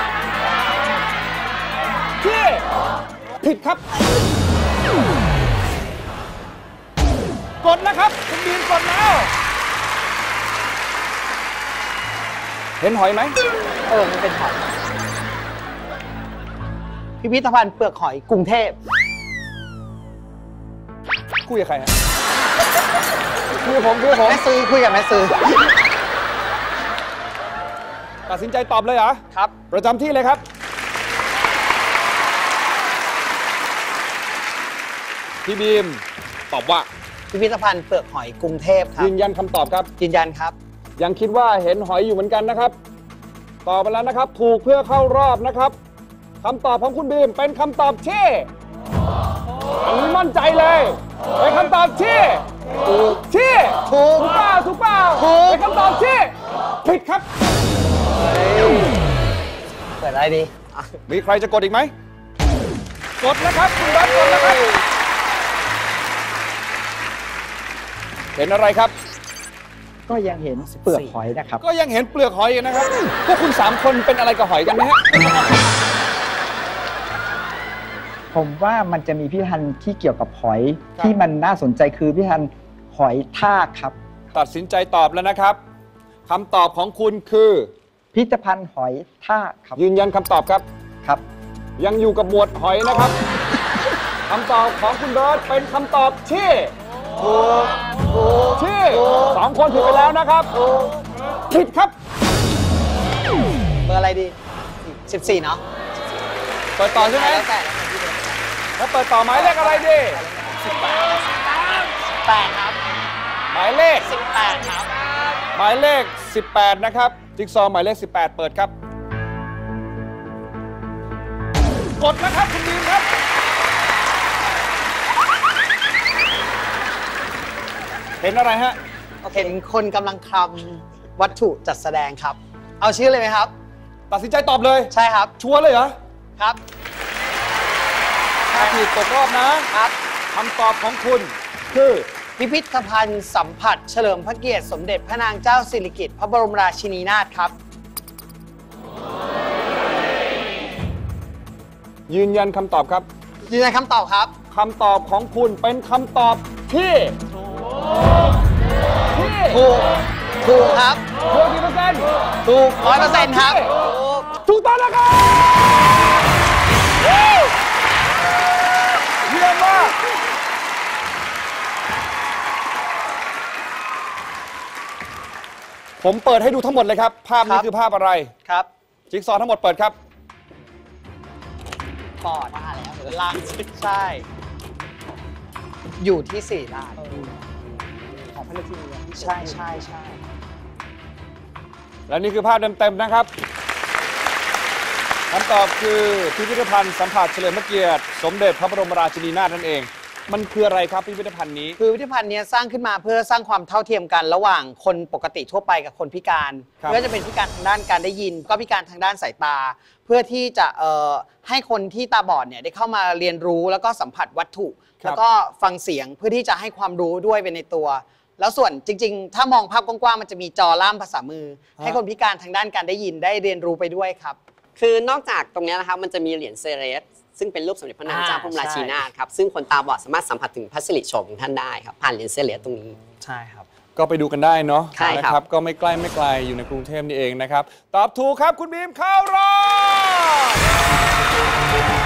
ที่ผิดครับกดแล้วครับคุณบีนกดแล้วเห็นหอยไหมเออมันเป็นหอยพิพิธภัณฑ์เปลือกหอยกรุงเทพคุยกับใครฮะคุยกับผมคุยกับผมแม่ซื้อคุยกับแม่ซื้อตัดสินใจตอบเลยเหรอครับประจำที่เลยครับพี่บีมตอบว่าพิพิธภัณฑ์เปลือกหอยกรุงเทพครับยืนยันคำตอบครับยืนยันครับยังคิดว่าเห็นหอยอยู่เหมือนกันนะครับตอบไปแล้วนะครับถูกเพื่อเข้ารอบนะครับคำตอบของคุณบีมเป็นคำตอบที่อันนี้มั่นใจเลยเป็นคำตอบที่ถูกที่ถูกเปล่าถูกเปล่าเป็นคำตอบที่ผิดครับเปิดอะไรดีมีใครจะกดอีกไหมกดนะครับคุณรัฐกดแล้วครับเห็นอะไรครับก็ยังเห็นเปลือกหอยนะครับก็ยังเห็นเปลือกหอยนะครับพวกคุณสามคนเป็นอะไรกับหอยกันไหมฮะผมว่ามันจะมีพิพิธภัณฑ์ที่เกี่ยวกับหอยที่มันน่าสนใจคือพิพิธภัณฑ์หอยทากครับตัดสินใจตอบแล้วนะครับคำตอบของคุณคือพิพิธภัณฑ์หอยทากครับยืนยันคำตอบครับครับยังอยู่กับหมวดหอยนะครับคำตอบของคุณเบิร์ตเป็นคำตอบที่ถูกถูกที่สองคนผิดไปแล้วนะครับผิดครับเบอร์อะไรดีสิบสี่เนาะเปิดต่อใช่ไหมแล้วเปิดต่อหมายเลขอะไรดีสิบแปดแปดครับหมายเลขสิบแปดครับหมายเลขสิบแปดนะครับจิ๊กซอว์หมายเลขสิบแปดเปิดครับกดนะครับคุณบีมครับเห็นอะไรฮะเห็นคนกำลังคลำวัตถุจัดแสดงครับเอาชื่อเลยไหมครับตัดสินใจตอบเลยใช่ครับชัวร์เลยเหรอครับถ้าผิดตกรอบนะครับ คำตอบของคุณคือพิพิธภัณฑ์สัมผัสเฉลิมพระเกียรติสมเด็จพระนางเจ้าสิริกิติ์พระบรมราชินีนาถครับยืนยันคำตอบครับยืนยันคำตอบครับคำตอบของคุณเป็นคำตอบที่ที่ถูก ถูกครับถูกกี่เปอร์เซ็นต์ถูกร้อยเปอร์เซ็นต์ครับถูกต้องนะครับเยี่ยมมากผมเปิดให้ดูทั้งหมดเลยครับ ภาพนี้คือภาพอะไรครับจิ๊กซอว์ทั้งหมดเปิดครับปอดล่างใช่ อยู่ที่สี่ล้านของพระราชินีใช่ใช่ใช่และนี่คือภาพเต็มๆนะครับคำตอบคือพิพิธภัณฑ์สัมผัสเฉลิมพระเกียรติสมเด็จพระบรมราชินีนาถนั่นเอง มันคืออะไรครับพิพิธภัณฑ์นี้คือพิพิธภัณฑ์นี้สร้างขึ้นมาเพื่อสร้างความเท่าเทียมกันระหว่างคนปกติทั่วไปกับคนพิการครับไม่ว่าจะเป็นพิการทางด้านการได้ยิน ก็พิการทางด้านสายตา เพื่อที่จะเอ่อให้คนที่ตาบอดเนี่ยได้เข้ามาเรียนรู้แล้วก็สัมผัสวัตถุ แล้วก็ฟังเสียงเพื่อที่จะให้ความรู้ด้วยเป็นในตัว แล้วส่วนจริงๆ ถ้ามองภาพกว้างๆมันจะมีจอล่ามภาษามือ ให้คนพิการทางด้านการได้ยินได้เรียนรู้ไปด้วยครับคือนอกจากตรงนี้นะครับมันจะมีเหรียญเซเลสซึ่งเป็นรูปสมเด็จพระนางเจ้าพระบรมราชินีนาถครับซึ่งคนตาบอดสามารถสัมผัสถึงพระสิริโฉมของท่านได้ครับผ่านเหรียญเซเลสตรงนี้ใช่ครับก็ไปดูกันได้เนาะใช่ครับนะก็ไม่ใกล้ไม่ไกลอยู่ในกรุงเทพนี่เองนะครับ ตอบถูกครับคุณบีมเข้ารอบ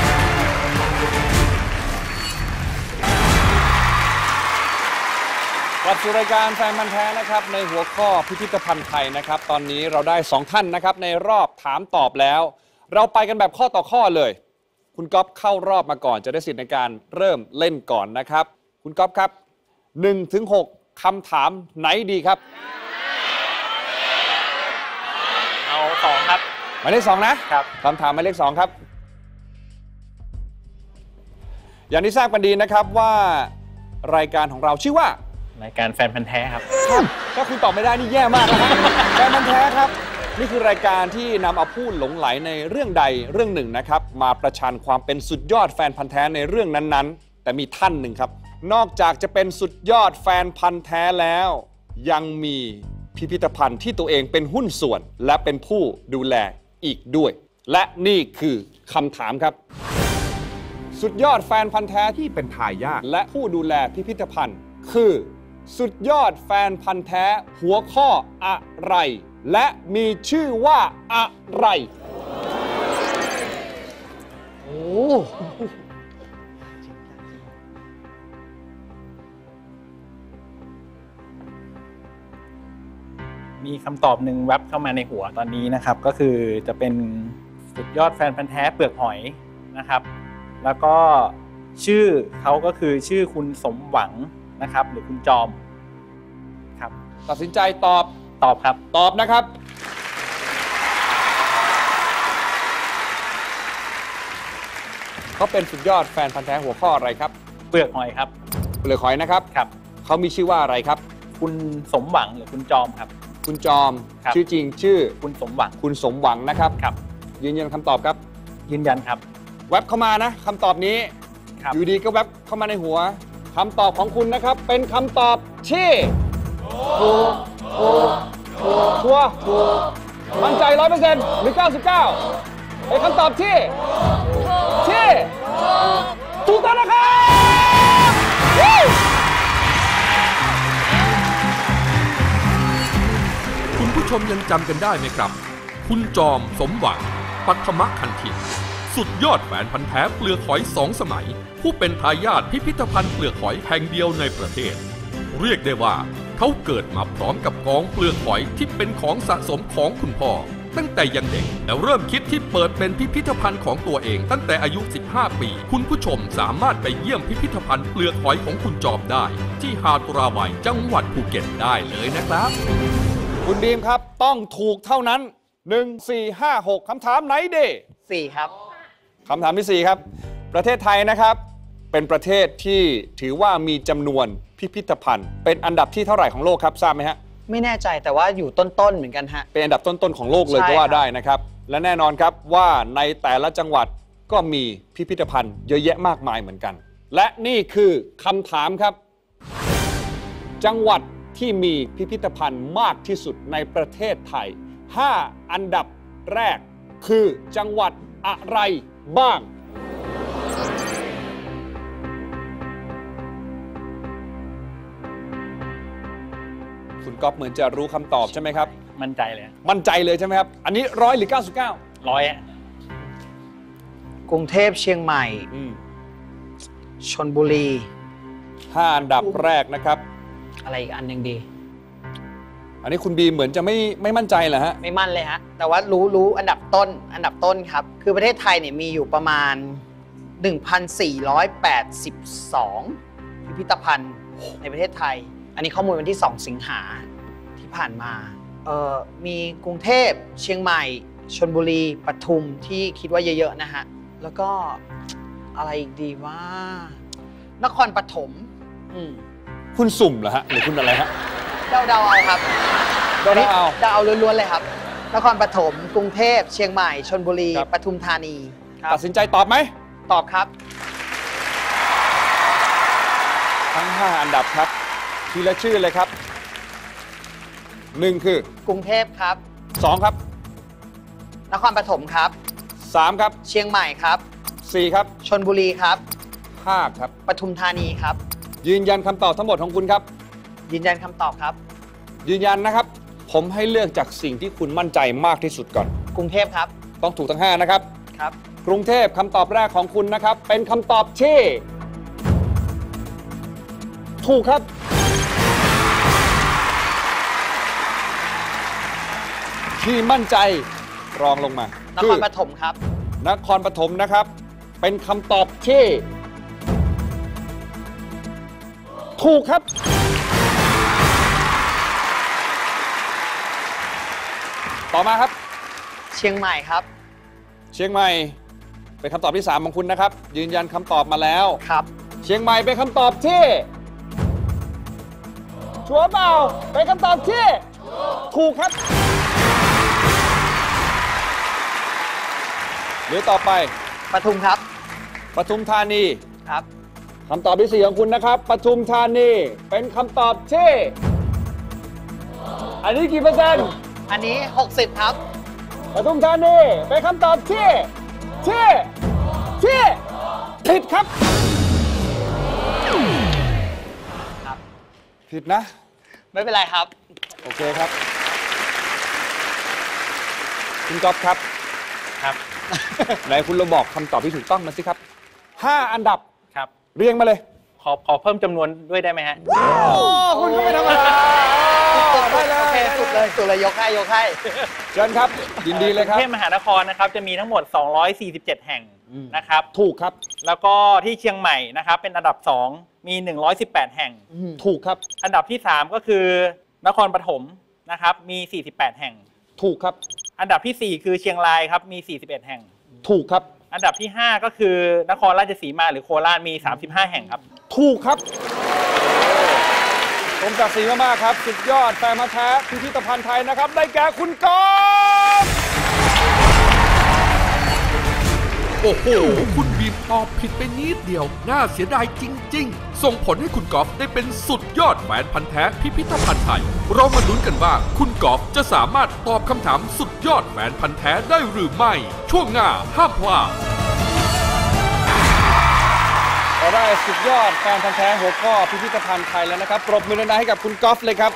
กลับสู่รายการแฟนพันธุ์แท้นะครับในหัวข้อพิพิธภัณฑ์ไทยนะครับ ตอนนี้เราได้สองท่านนะครับในรอบถามตอบแล้ว เราไปกันแบบข้อต่อข้อเลย คุณก๊อฟเข้ารอบมาก่อนจะได้สิทธิ์ในการเริ่มเล่นก่อนนะครับ คุณก๊อฟครับหนึ่งถึงหกคำถามไหนดีครับเอาสองครับหมายเลขสองนะครับ คำถามหมายเลขสองครับ อย่างที่ทราบกันดีนะครับว่ารายการของเราชื่อว่ารายการแฟนพันธ์แท้ครับถ้าคุณตอบไม่ได้นี่แย่มากนะฮะ แฟนพันธุ์แท้ครับ นี่คือรายการที่นำเอาผู้หลงไหลในเรื่องใดเรื่องหนึ่งนะครับมาประชันความเป็นสุดยอดแฟนพันธุ์แท้ในเรื่องนั้นๆ แต่มีท่านหนึ่งครับ นอกจากจะเป็นสุดยอดแฟนพันธุ์แท้แล้ว ยังมีพิพิธภัณฑ์ที่ตัวเองเป็นหุ้นส่วนและเป็นผู้ดูแลอีกด้วย และนี่คือคำถามครับ สุดยอดแฟนพันธุ์แท้ที่เป็นทายาทและผู้ดูแลพิพิธภัณฑ์ คือสุดยอดแฟนพันธุ์แท้หัวข้ออะไร และมีชื่อว่าอะไรโอ้มีคำตอบหนึ่งแวบเข้ามาในหัวตอนนี้นะครับ ก็คือจะเป็นสุดยอดแฟนพันธ์แท้เปลือกหอยนะครับ แล้วก็ชื่อเขาก็คือชื่อคุณสมหวังนะครับ หรือคุณจอมครับตัดสินใจตอบตอบครับตอบนะครับ เขาเป็นสุดยอดแฟนพันธุ์แท้หัวข้ออะไรครับเปลือกหอยครับเปลือกหอยนะครับครับเขามีชื่อว่าอะไรครับคุณสมหวังหรือคุณจอมครับคุณจอมครับชื่อจริงชื่อคุณสมหวังคุณสมหวังนะครับครับยืนยันคำตอบครับยืนยันครับแวบเข้ามานะคำตอบนี้ครับอยู่ดีก็แวบเข้ามาในหัวคำตอบของคุณนะครับ เป็นคำตอบที่ถูกถูกถูกชัวร์ถูกมั่นใจร้อยเปอร์เซ็นต์หรือเก้าสิบเก้าเป็นคำตอบที่ที่ถูกต้องนะครับคุณผู้ชมยังจำกันได้ไหมครับ คุณจอมสมหวัง ปัทมคันธิสุดยอดแฟนพันธ์แท้เปลือกหอยสองสมัย ผู้เป็นทายาทพิพิธภัณฑ์เปลือกหอยแห่งเดียวในประเทศ เรียกได้ว่าเขาเกิดมาพร้อมกับกองเปลือกหอยที่เป็นของสะสมของคุณพ่อตั้งแต่ยังเด็กแล้วเริ่มคิดที่เปิดเป็นพิพิธภัณฑ์ของตัวเองตั้งแต่อายุสิบห้าปีคุณผู้ชมสามารถไปเยี่ยมพิพิธภัณฑ์เปลือกหอยของคุณจอมได้ที่หาดราวัยจังหวัดภูเก็ตได้เลยนะครับคุณบีมครับต้องถูกเท่านั้นหนึ่ง สี่ ห้า หกคำถามไหนดีสี่ครับคำถามที่สี่ครับ ประเทศไทยนะครับ เป็นประเทศที่ถือว่ามีจำนวนพิพิธภัณฑ์ เป็นอันดับที่เท่าไหร่ของโลกครับทราบไหมฮะไม่แน่ใจแต่ว่าอยู่ต้นๆเหมือนกันฮะเป็นอันดับต้นๆของโลกเลยใช่ก็ว่าครับได้นะครับและแน่นอนครับว่าในแต่ละจังหวัดก็มีพิพิธภัณฑ์เยอะแยะมากมายเหมือนกันและนี่คือคำถามครับจังหวัดที่มีพิพิธภัณฑ์มากที่สุดในประเทศไทยห้าอันดับแรกคือจังหวัดอะไรบ้างคุณก๊อฟเหมือนจะรู้คำตอบใช่ไหมครับมั่นใจเลยมั่นใจเลยใช่ไหมครับอันนี้ร้อยหรือเก้าสิบเก้าร้อยกรุงเทพเชียงใหม่อืมชลบุรีห้าอันดับแรกนะครับอะไรอีกอันหนึ่งดีอันนี้คุณบีเหมือนจะไม่ไม่มั่นใจเหรอฮะไม่มั่นเลยฮะ แต่ว่ารู้รู้อันดับต้น อันดับต้นครับ คือประเทศไทยเนี่ยมีอยู่ประมาณ หนึ่งพันสี่ร้อยแปดสิบสอง พิพิธภัณฑ์ในประเทศไทย อันนี้ข้อมูลวันที่สองสิงหาที่ผ่านมาเอ่อมีกรุงเทพเชียงใหม่ชลบุรีปทุมที่คิดว่าเยอะๆนะฮะ แล้วก็อะไรอีกดีว่านครปฐมอืมคุณสุ่มเหรอฮะหรือคุณอะไรฮะเดาเดาเอาครับเดาเอาเดาเอาล้วนๆเลยครับ นครปฐมกรุงเทพเชียงใหม่ชลบุรีครับปทุมธานีครับตัดสินใจตอบไหมตอบครับทั้งห้าอันดับครับทีละชื่อเลยครับหนึ่งคือกรุงเทพครับสองครับนครปฐมครับสามครับเชียงใหม่ครับสี่ครับชลบุรีครับห้าครับปทุมธานีครับยืนยันคำตอบทั้งหมดของคุณครับยืนยันคำตอบครับยืนยันนะครับ ผมให้เลือกจากสิ่งที่คุณมั่นใจมากที่สุดก่อนกรุงเทพครับต้องถูกทั้งห้านะครับครับกรุงเทพคำตอบแรกของคุณนะครับ เป็นคำตอบที่ถูกครับที่มั่นใจรองลงมานครปฐมครับนครปฐมนะครับ เป็นคำตอบที่ถูกครับต่อมาครับเชียงใหม่ครับเชียงใหม่เป็นคำตอบที่สามของคุณนะครับ ยืนยันคำตอบมาแล้วครับเชียงใหม่เป็นคำตอบที่ชัวร์เปล่าเป็นคำตอบที่ถูกครับหรือต่อไปปทุมครับปทุมธานีครับคำตอบที่สี่ของคุณนะครับปทุมธานีเป็นคำตอบที่อันนี้กี่เปอร์เซ็นต์อันนี้หกสิบครับปทุมธานีเป็นคำตอบที่ที่ที่ผิดครับครับผิดนะไม่เป็นไรครับโอเคครับคุณก๊อฟครับครับไหนคุณเราบอกคำตอบที่ถูกต้องมาสิครับห้าอันดับครับเรียงมาเลยขอขอเพิ่มจำนวนด้วยได้ไหมฮะโอ้คุณก็ไม่ธรรมดาได้เลยโอเคสุดเลยสุดเลยยกให้ยกให้เชิญครับยินดีเลยคกรัรุบงเทพมหานครนะครับจะมีทั้งหมด สองร้อยสี่สิบเจ็ด แห่งนะครับถูกครับแล้วก็ที่เชียงใหม่นะครับเป็นอันดับสองมีหนึ่งร้อยสิบแปดแห่งถูกครับอันดับที่สามก็คือนครปฐมนะครับมีสี่สิบแปดแห่งถูกครับอันดับที่สี่คือเชียงรายครับมีสี่สิบเอ็ดแห่งถูกครับอันดับที่ห้าก็คือนครราชสีมาหรือโคราชมีสามสิบห้าแห่งครับถูกครับสมศักดิ์ศรีมากๆครับสุดยอดแฟนพันธุ์แท้พิพิธภัณฑ์ไทยนะครับได้แก่คุณก๊อฟโอ้โห คุณบีมตอบผิดไปนิดเดียว น่าเสียดายจริงๆ ส่งผลให้คุณกอล์ฟได้เป็นสุดยอดแฟนพันธุ์แท้พิพิธภัณฑ์ไทย เรามาลุ้นกันว่าคุณกอล์ฟจะสามารถตอบคำถามสุดยอดแฟนพันธุ์แท้ได้หรือไม่ ช่วงหน้าห้ามพลาดเราได้สุดยอดแฟนพันธุ์แท้หัวข้อพิพิธภัณฑ์ไทยแล้วนะครับปรบมือดังๆให้กับคุณก๊อฟเลยครับ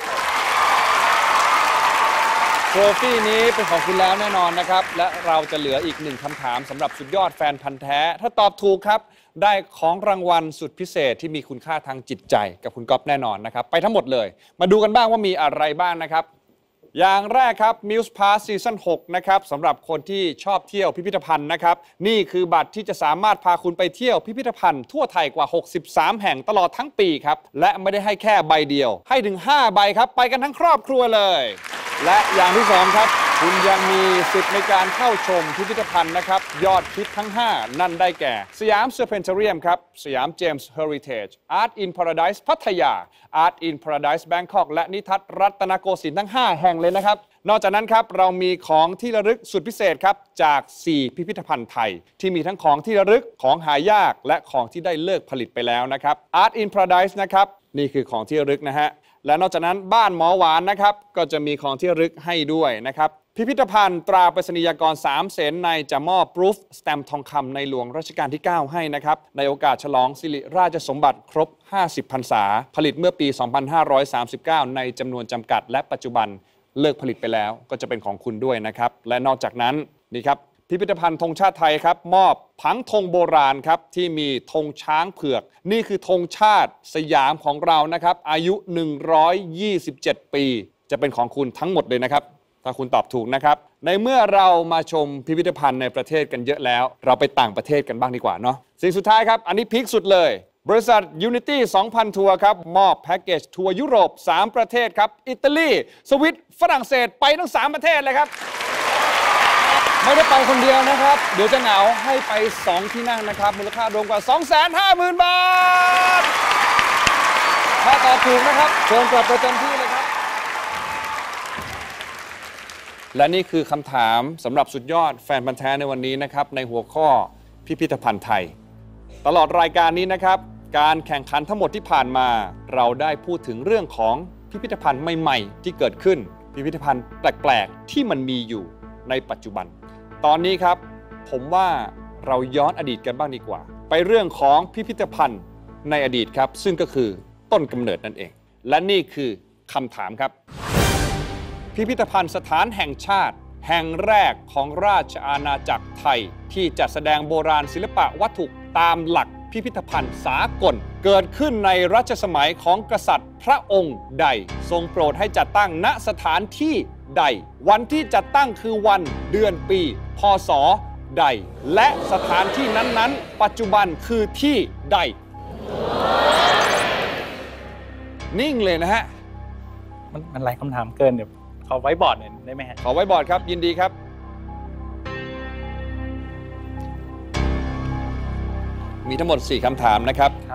โทรฟี่นี้เป็นของคุณแล้วแน่นอนนะครับและเราจะเหลืออีกหนึ่งคำถามสำหรับสุดยอดแฟนพันธุ์แท้ถ้าตอบถูกครับได้ของรางวัลสุดพิเศษที่มีคุณค่าทางจิตใจกับคุณก๊อฟแน่นอนนะครับไปทั้งหมดเลยมาดูกันบ้างว่ามีอะไรบ้างนะครับอย่างแรกครับ Muse Pass Season หกนะครับสำหรับคนที่ชอบเที่ยวพิพิธภัณฑ์นะครับนี่คือบัตรที่จะสามารถพาคุณไปเที่ยวพิพิธภัณฑ์ทั่วไทยกว่าหกสิบสามแห่งตลอดทั้งปีครับและไม่ได้ให้แค่ใบเดียวให้ถึงห้าใบครับไปกันทั้งครอบครัวเลยและอย่างที่สองครับคุณยังมีสิทธิ์ในการเข้าชมพิพิธภัณฑ์นะครับยอดฮิตทั้งห้านั่นได้แก่สยามเซอร์เพนเทเรียมครับสยามเจมส์เฮอริเทจ Art in Paradise พัทยา Art in Paradise Bangkok และนิทรรศรัตนโกสินทร์ทั้งห้าแห่งเลยนะครับนอกจากนั้นครับเรามีของที่ระลึกสุดพิเศษครับจากสี่พิพิธภัณฑ์ไทยที่มีทั้งของที่ระลึกของหายากและของที่ได้เลิกผลิตไปแล้วนะครับ Art in Paradise นะครับนี่คือของที่ระลึกนะฮะและนอกจากนั้นบ้านหมอหวานนะครับก็จะมีของที่ระลึกให้ด้วยนะครับพิพิธภัณฑ์ตราไปรษณียากรสามเสนในจะมอบพรูฟสแตมป์ทองคำในหลวงรัชกาลที่เก้าให้นะครับในโอกาสฉลองสิริราชสมบัติครบห้าสิบพรรษาผลิตเมื่อปี สองพันห้าร้อยสามสิบเก้า ในจำนวนจำกัดและปัจจุบันเลิกผลิตไปแล้วก็จะเป็นของคุณด้วยนะครับและนอกจากนั้นนี่ครับพิพิธภัณฑ์ธงชาติไทยครับมอบผังธงโบราณครับที่มีธงช้างเผือกนี่คือธงชาติสยามของเรานะครับอายุหนึ่งร้อยยี่สิบเจ็ดปีจะเป็นของคุณทั้งหมดเลยนะครับถ้าคุณตอบถูกนะครับในเมื่อเรามาชมพิพิธภัณฑ์ในประเทศกันเยอะแล้วเราไปต่างประเทศกันบ้างดีกว่าเนาะสิ่งสุดท้ายครับอันนี้พีคสุดเลยบริษัท Unity สองพัน ทัวร์ครับมอบแพ็กเกจทัวร์ยุโรปสามประเทศครับอิตาลีสวิตฝรั่งเศสไปทั้งสามประเทศเลยครับไม่ได้ไปคนเดียวนะครับเดี๋ยวจะเหงาให้ไปสองที่นั่งนะครับมูลค่ารวมกว่า สองแสนห้าหมื่น บาทถ้าตอบถูกนะครับเชิญกลับประจำที่เลยครับและนี่คือคำถามสำหรับสุดยอดแฟนพันธุ์แท้ในวันนี้นะครับในหัวข้อพิพิธภัณฑ์ไทยตลอดรายการนี้นะครับการแข่งขันทั้งหมดที่ผ่านมาเราได้พูดถึงเรื่องของพิพิธภัณฑ์ใหม่ๆที่เกิดขึ้นพิพิธภัณฑ์แปลกๆที่มันมีอยู่ในปัจจุบันตอนนี้ครับผมว่าเราย้อนอดีตกันบ้างดีกว่าไปเรื่องของพิพิธภัณฑ์ในอดีตครับซึ่งก็คือต้นกำเนิดนั่นเองและนี่คือคำถามครับพิพิธภัณฑ์สถานแห่งชาติแห่งแรกของราชอาณาจักรไทยที่จัดแสดงโบราณศิลปะวัตถุตามหลักพิพิธภัณฑ์สากลเกิดขึ้นในรัชสมัยของกษัตริย์พระองค์ใดทรงโปรดให้จัดตั้งณสถานที่ใดวันที่จัดตั้งคือวันเดือนปีพศใดและสถานที่นั้นๆปัจจุบันคือที่ใดนิ่งเลยนะฮะมันมันหลายคำถามเกินเดี๋ยวขอไว้บอร์ดหน่อยได้ไหมฮะขอไว้บอร์ดครับยินดีครับมีทั้งหมดสี่คำถามนะครับครับ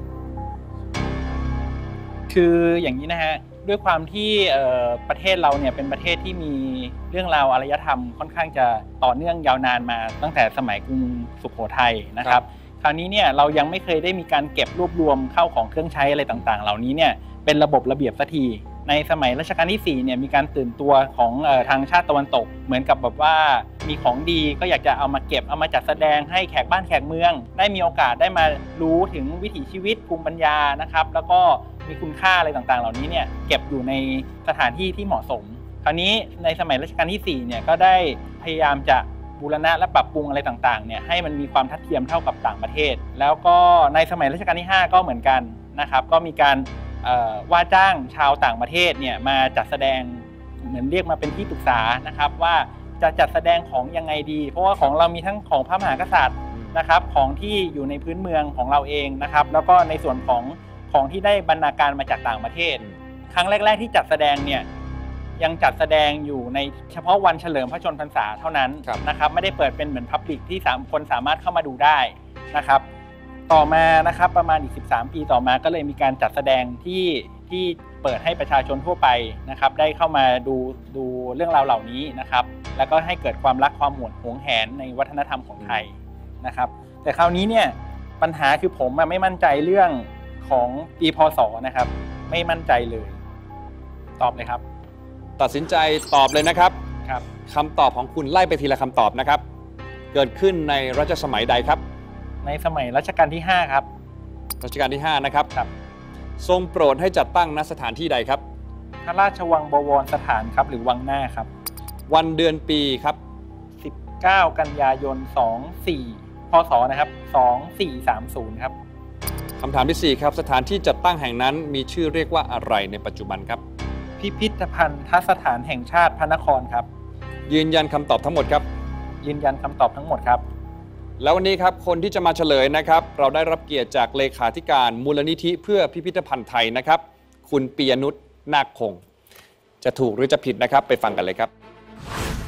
คืออย่างนี้นะฮะด้วยความที่ประเทศเราเนี่ยเป็นประเทศที่มีเรื่องราวอารยธรรมค่อนข้างจะต่อเนื่องยาวนานมาตั้งแต่สมัยกรุงสุโขทัยนะครับคราวนี้เนี่ยเรายังไม่เคยได้มีการเก็บรวบรวมเข้าของเครื่องใช้อะไรต่างๆเหล่านี้เนี่ยเป็นระบบระเบียบสักทีในสมัยรัชกาลที่สี่เนี่ยมีการตื่นตัวของทางชาติตะวันตกเหมือนกับแบบว่ามีของดีก็อยากจะเอามาเก็บเอามาจัดแสดงให้แขกบ้านแขกเมืองได้มีโอกาสได้มารู้ถึงวิถีชีวิตภูมิปัญญานะครับแล้วก็มีคุณค่าอะไรต่างๆเหล่านี้เนี่ยเก็บอยู่ในสถานที่ที่เหมาะสมคราวนี้ในสมัยรัชกาลที่สี่เนี่ยก็ได้พยายามจะบูรณะและปรับปรุงอะไรต่างๆเนี่ยให้มันมีความทัดเทียมเท่ากับต่างประเทศแล้วก็ในสมัยรัชกาลที่ห้าก็เหมือนกันนะครับก็มีการว่าจ้างชาวต่างประเทศเนี่ยมาจัดแสดงเหมือนเรียกมาเป็นที่ปรึกษานะครับว่าจะจัดแสดงของยังไงดีเพราะว่าของเรามีทั้งของพระมหากษัตริย์นะครับของที่อยู่ในพื้นเมืองของเราเองนะครับแล้วก็ในส่วนของของที่ได้บรรณาการมาจากต่างประเทศครั้งแรกๆที่จัดแสดงเนี่ยยังจัดแสดงอยู่ในเฉพาะวันเฉลิมพระชนมพรรษาเท่านั้นนะครับไม่ได้เปิดเป็นเหมือนพับลิกที่สามคนสามารถเข้ามาดูได้นะครับต่อมานะครับประมาณอีกสิบสามปีต่อมาก็เลยมีการจัดแสดงที่ที่เปิดให้ประชาชนทั่วไปนะครับได้เข้ามาดูดูเรื่องราวเหล่านี้นะครับแล้วก็ให้เกิดความรักความหวงแหนในวัฒนธรรมของไทยนะครับแต่คราวนี้เนี่ยปัญหาคือผมไม่มั่นใจเรื่องของปีพศนะครับไม่มั่นใจเลยตอบเลยครับตัดสินใจตอบเลยนะครับครับคำตอบของคุณไล่ไปทีละคำตอบนะครับเกิดขึ้นในรัชสมัยใดครับในสมัยรัชกาลที่ห้าครับรัชกาลที่ห้านะครับครับทรงโปรดให้จัดตั้งณสถานที่ใดครับพระราชวังบวรสถานครับหรือวังหน้าครับวันเดือนปีครับสิบเก้ากันยายนสองสี่พศนะครับสองสี่สามศูนย์ครับคำถามที่สี่ครับสถานที่จัดตั้งแห่งนั้นมีชื่อเรียกว่าอะไรในปัจจุบันครับพิพิธภัณฑ์สถานแห่งชาติพระนครครับยืนยันคำตอบทั้งหมดครับยืนยันคำตอบทั้งหมดครับแล้ววันนี้ครับคนที่จะมาเฉลยนะครับเราได้รับเกียรติจากเลขาธิการมูลนิธิเพื่อพิพิธภัณฑ์ไทยนะครับคุณปียนุชนาคคงจะถูกหรือจะผิดนะครับไปฟังกันเลยครับ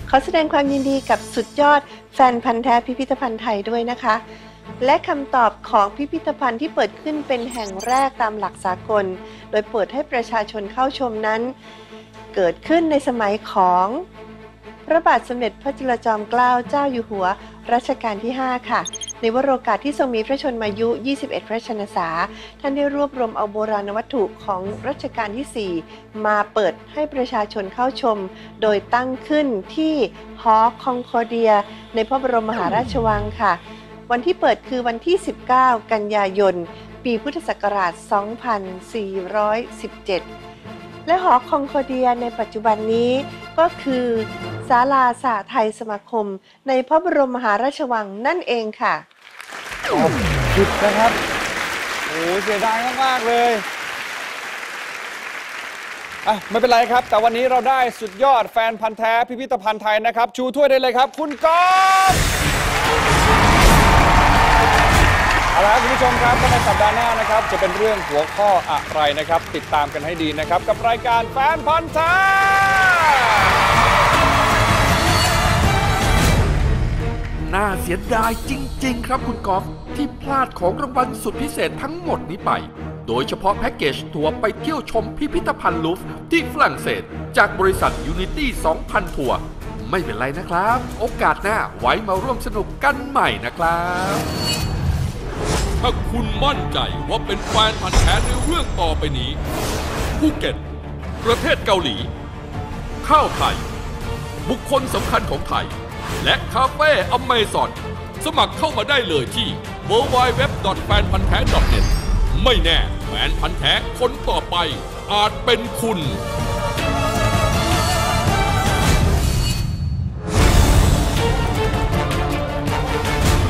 ขอแสดงความยินดีกับสุดยอดแฟนพันธ์แท้พิพิธภัณฑ์ไทยด้วยนะคะและคำตอบของพิพิธภัณฑ์ที่เปิดขึ้นเป็นแห่งแรกตามหลักสากลโดยเปิดให้ประชาชนเข้าชมนั้นเกิดขึ้นในสมัยของพระบาทสมเด็จพระจุลจอมเกล้าเจ้าอยู่หัวรัชกาลที่ห้าค่ะในวโรกาสที่ทรงมีพระชนมายุยี่สิบเอ็ดพระชนษาท่านได้รวบรวมเอาโบราณวัตถุของรัชกาลที่สี่มาเปิดให้ประชาชนเข้าชมโดยตั้งขึ้นที่หอคองคอร์เดียในพระบรมมหาราชวังค่ะวันที่เปิดคือวันที่สิบเก้ากันยายนปีพุทธศักราชสองพันสี่ร้อยสิบเจ็ดและหอคองคอร์เดียในปัจจุบันนี้ก็คือศาลาสหไทยสมาคมในพระบรมมหาราชวังนั่นเองค่ะผิดนะครับโอ้เสียดายมากๆเลยอ่ะไม่เป็นไรครับแต่วันนี้เราได้สุดยอดแฟนพันธ์แท้พิพิธภัณฑ์ไทยนะครับชูถ้วยได้เลยครับคุณก๊อฟเอาละครับคุณผู้ชมครับในสัปดาห์หน้านะครับจะเป็นเรื่องหัวข้ออะไรนะครับติดตามกันให้ดีนะครับกับรายการแฟนพันธ์แท้น่าเสียดายจริงๆครับคุณกอล์ฟที่พลาดของรางวัลสุดพิเศษทั้งหมดนี้ไปโดยเฉพาะแพ็กเกจทัวร์ไปเที่ยวชมพิพิธภัณฑ์ลูฟร์ที่ฝรั่งเศสจากบริษัท Unity สองพัน ทัวร์ไม่เป็นไรนะครับโอกาสหน้าไว้มาร่วมสนุกกันใหม่นะครับถ้าคุณมั่นใจว่าเป็นแฟนพันธุ์แท้ในเรื่องต่อไปนี้ภูเก็ตประเทศเกาหลีข้าวไทยบุคคลสำคัญของไทยและคาเฟ่อเมซอนสมัครเข้ามาได้เลยที่ ดับเบิลยู ดับเบิลยู ดับเบิลยู ดอท แฟนพันธุ์แท้ ดอท เน็ต ไม่แน่แฟนพันธุ์แท้คนต่อไปอาจเป็นคุณ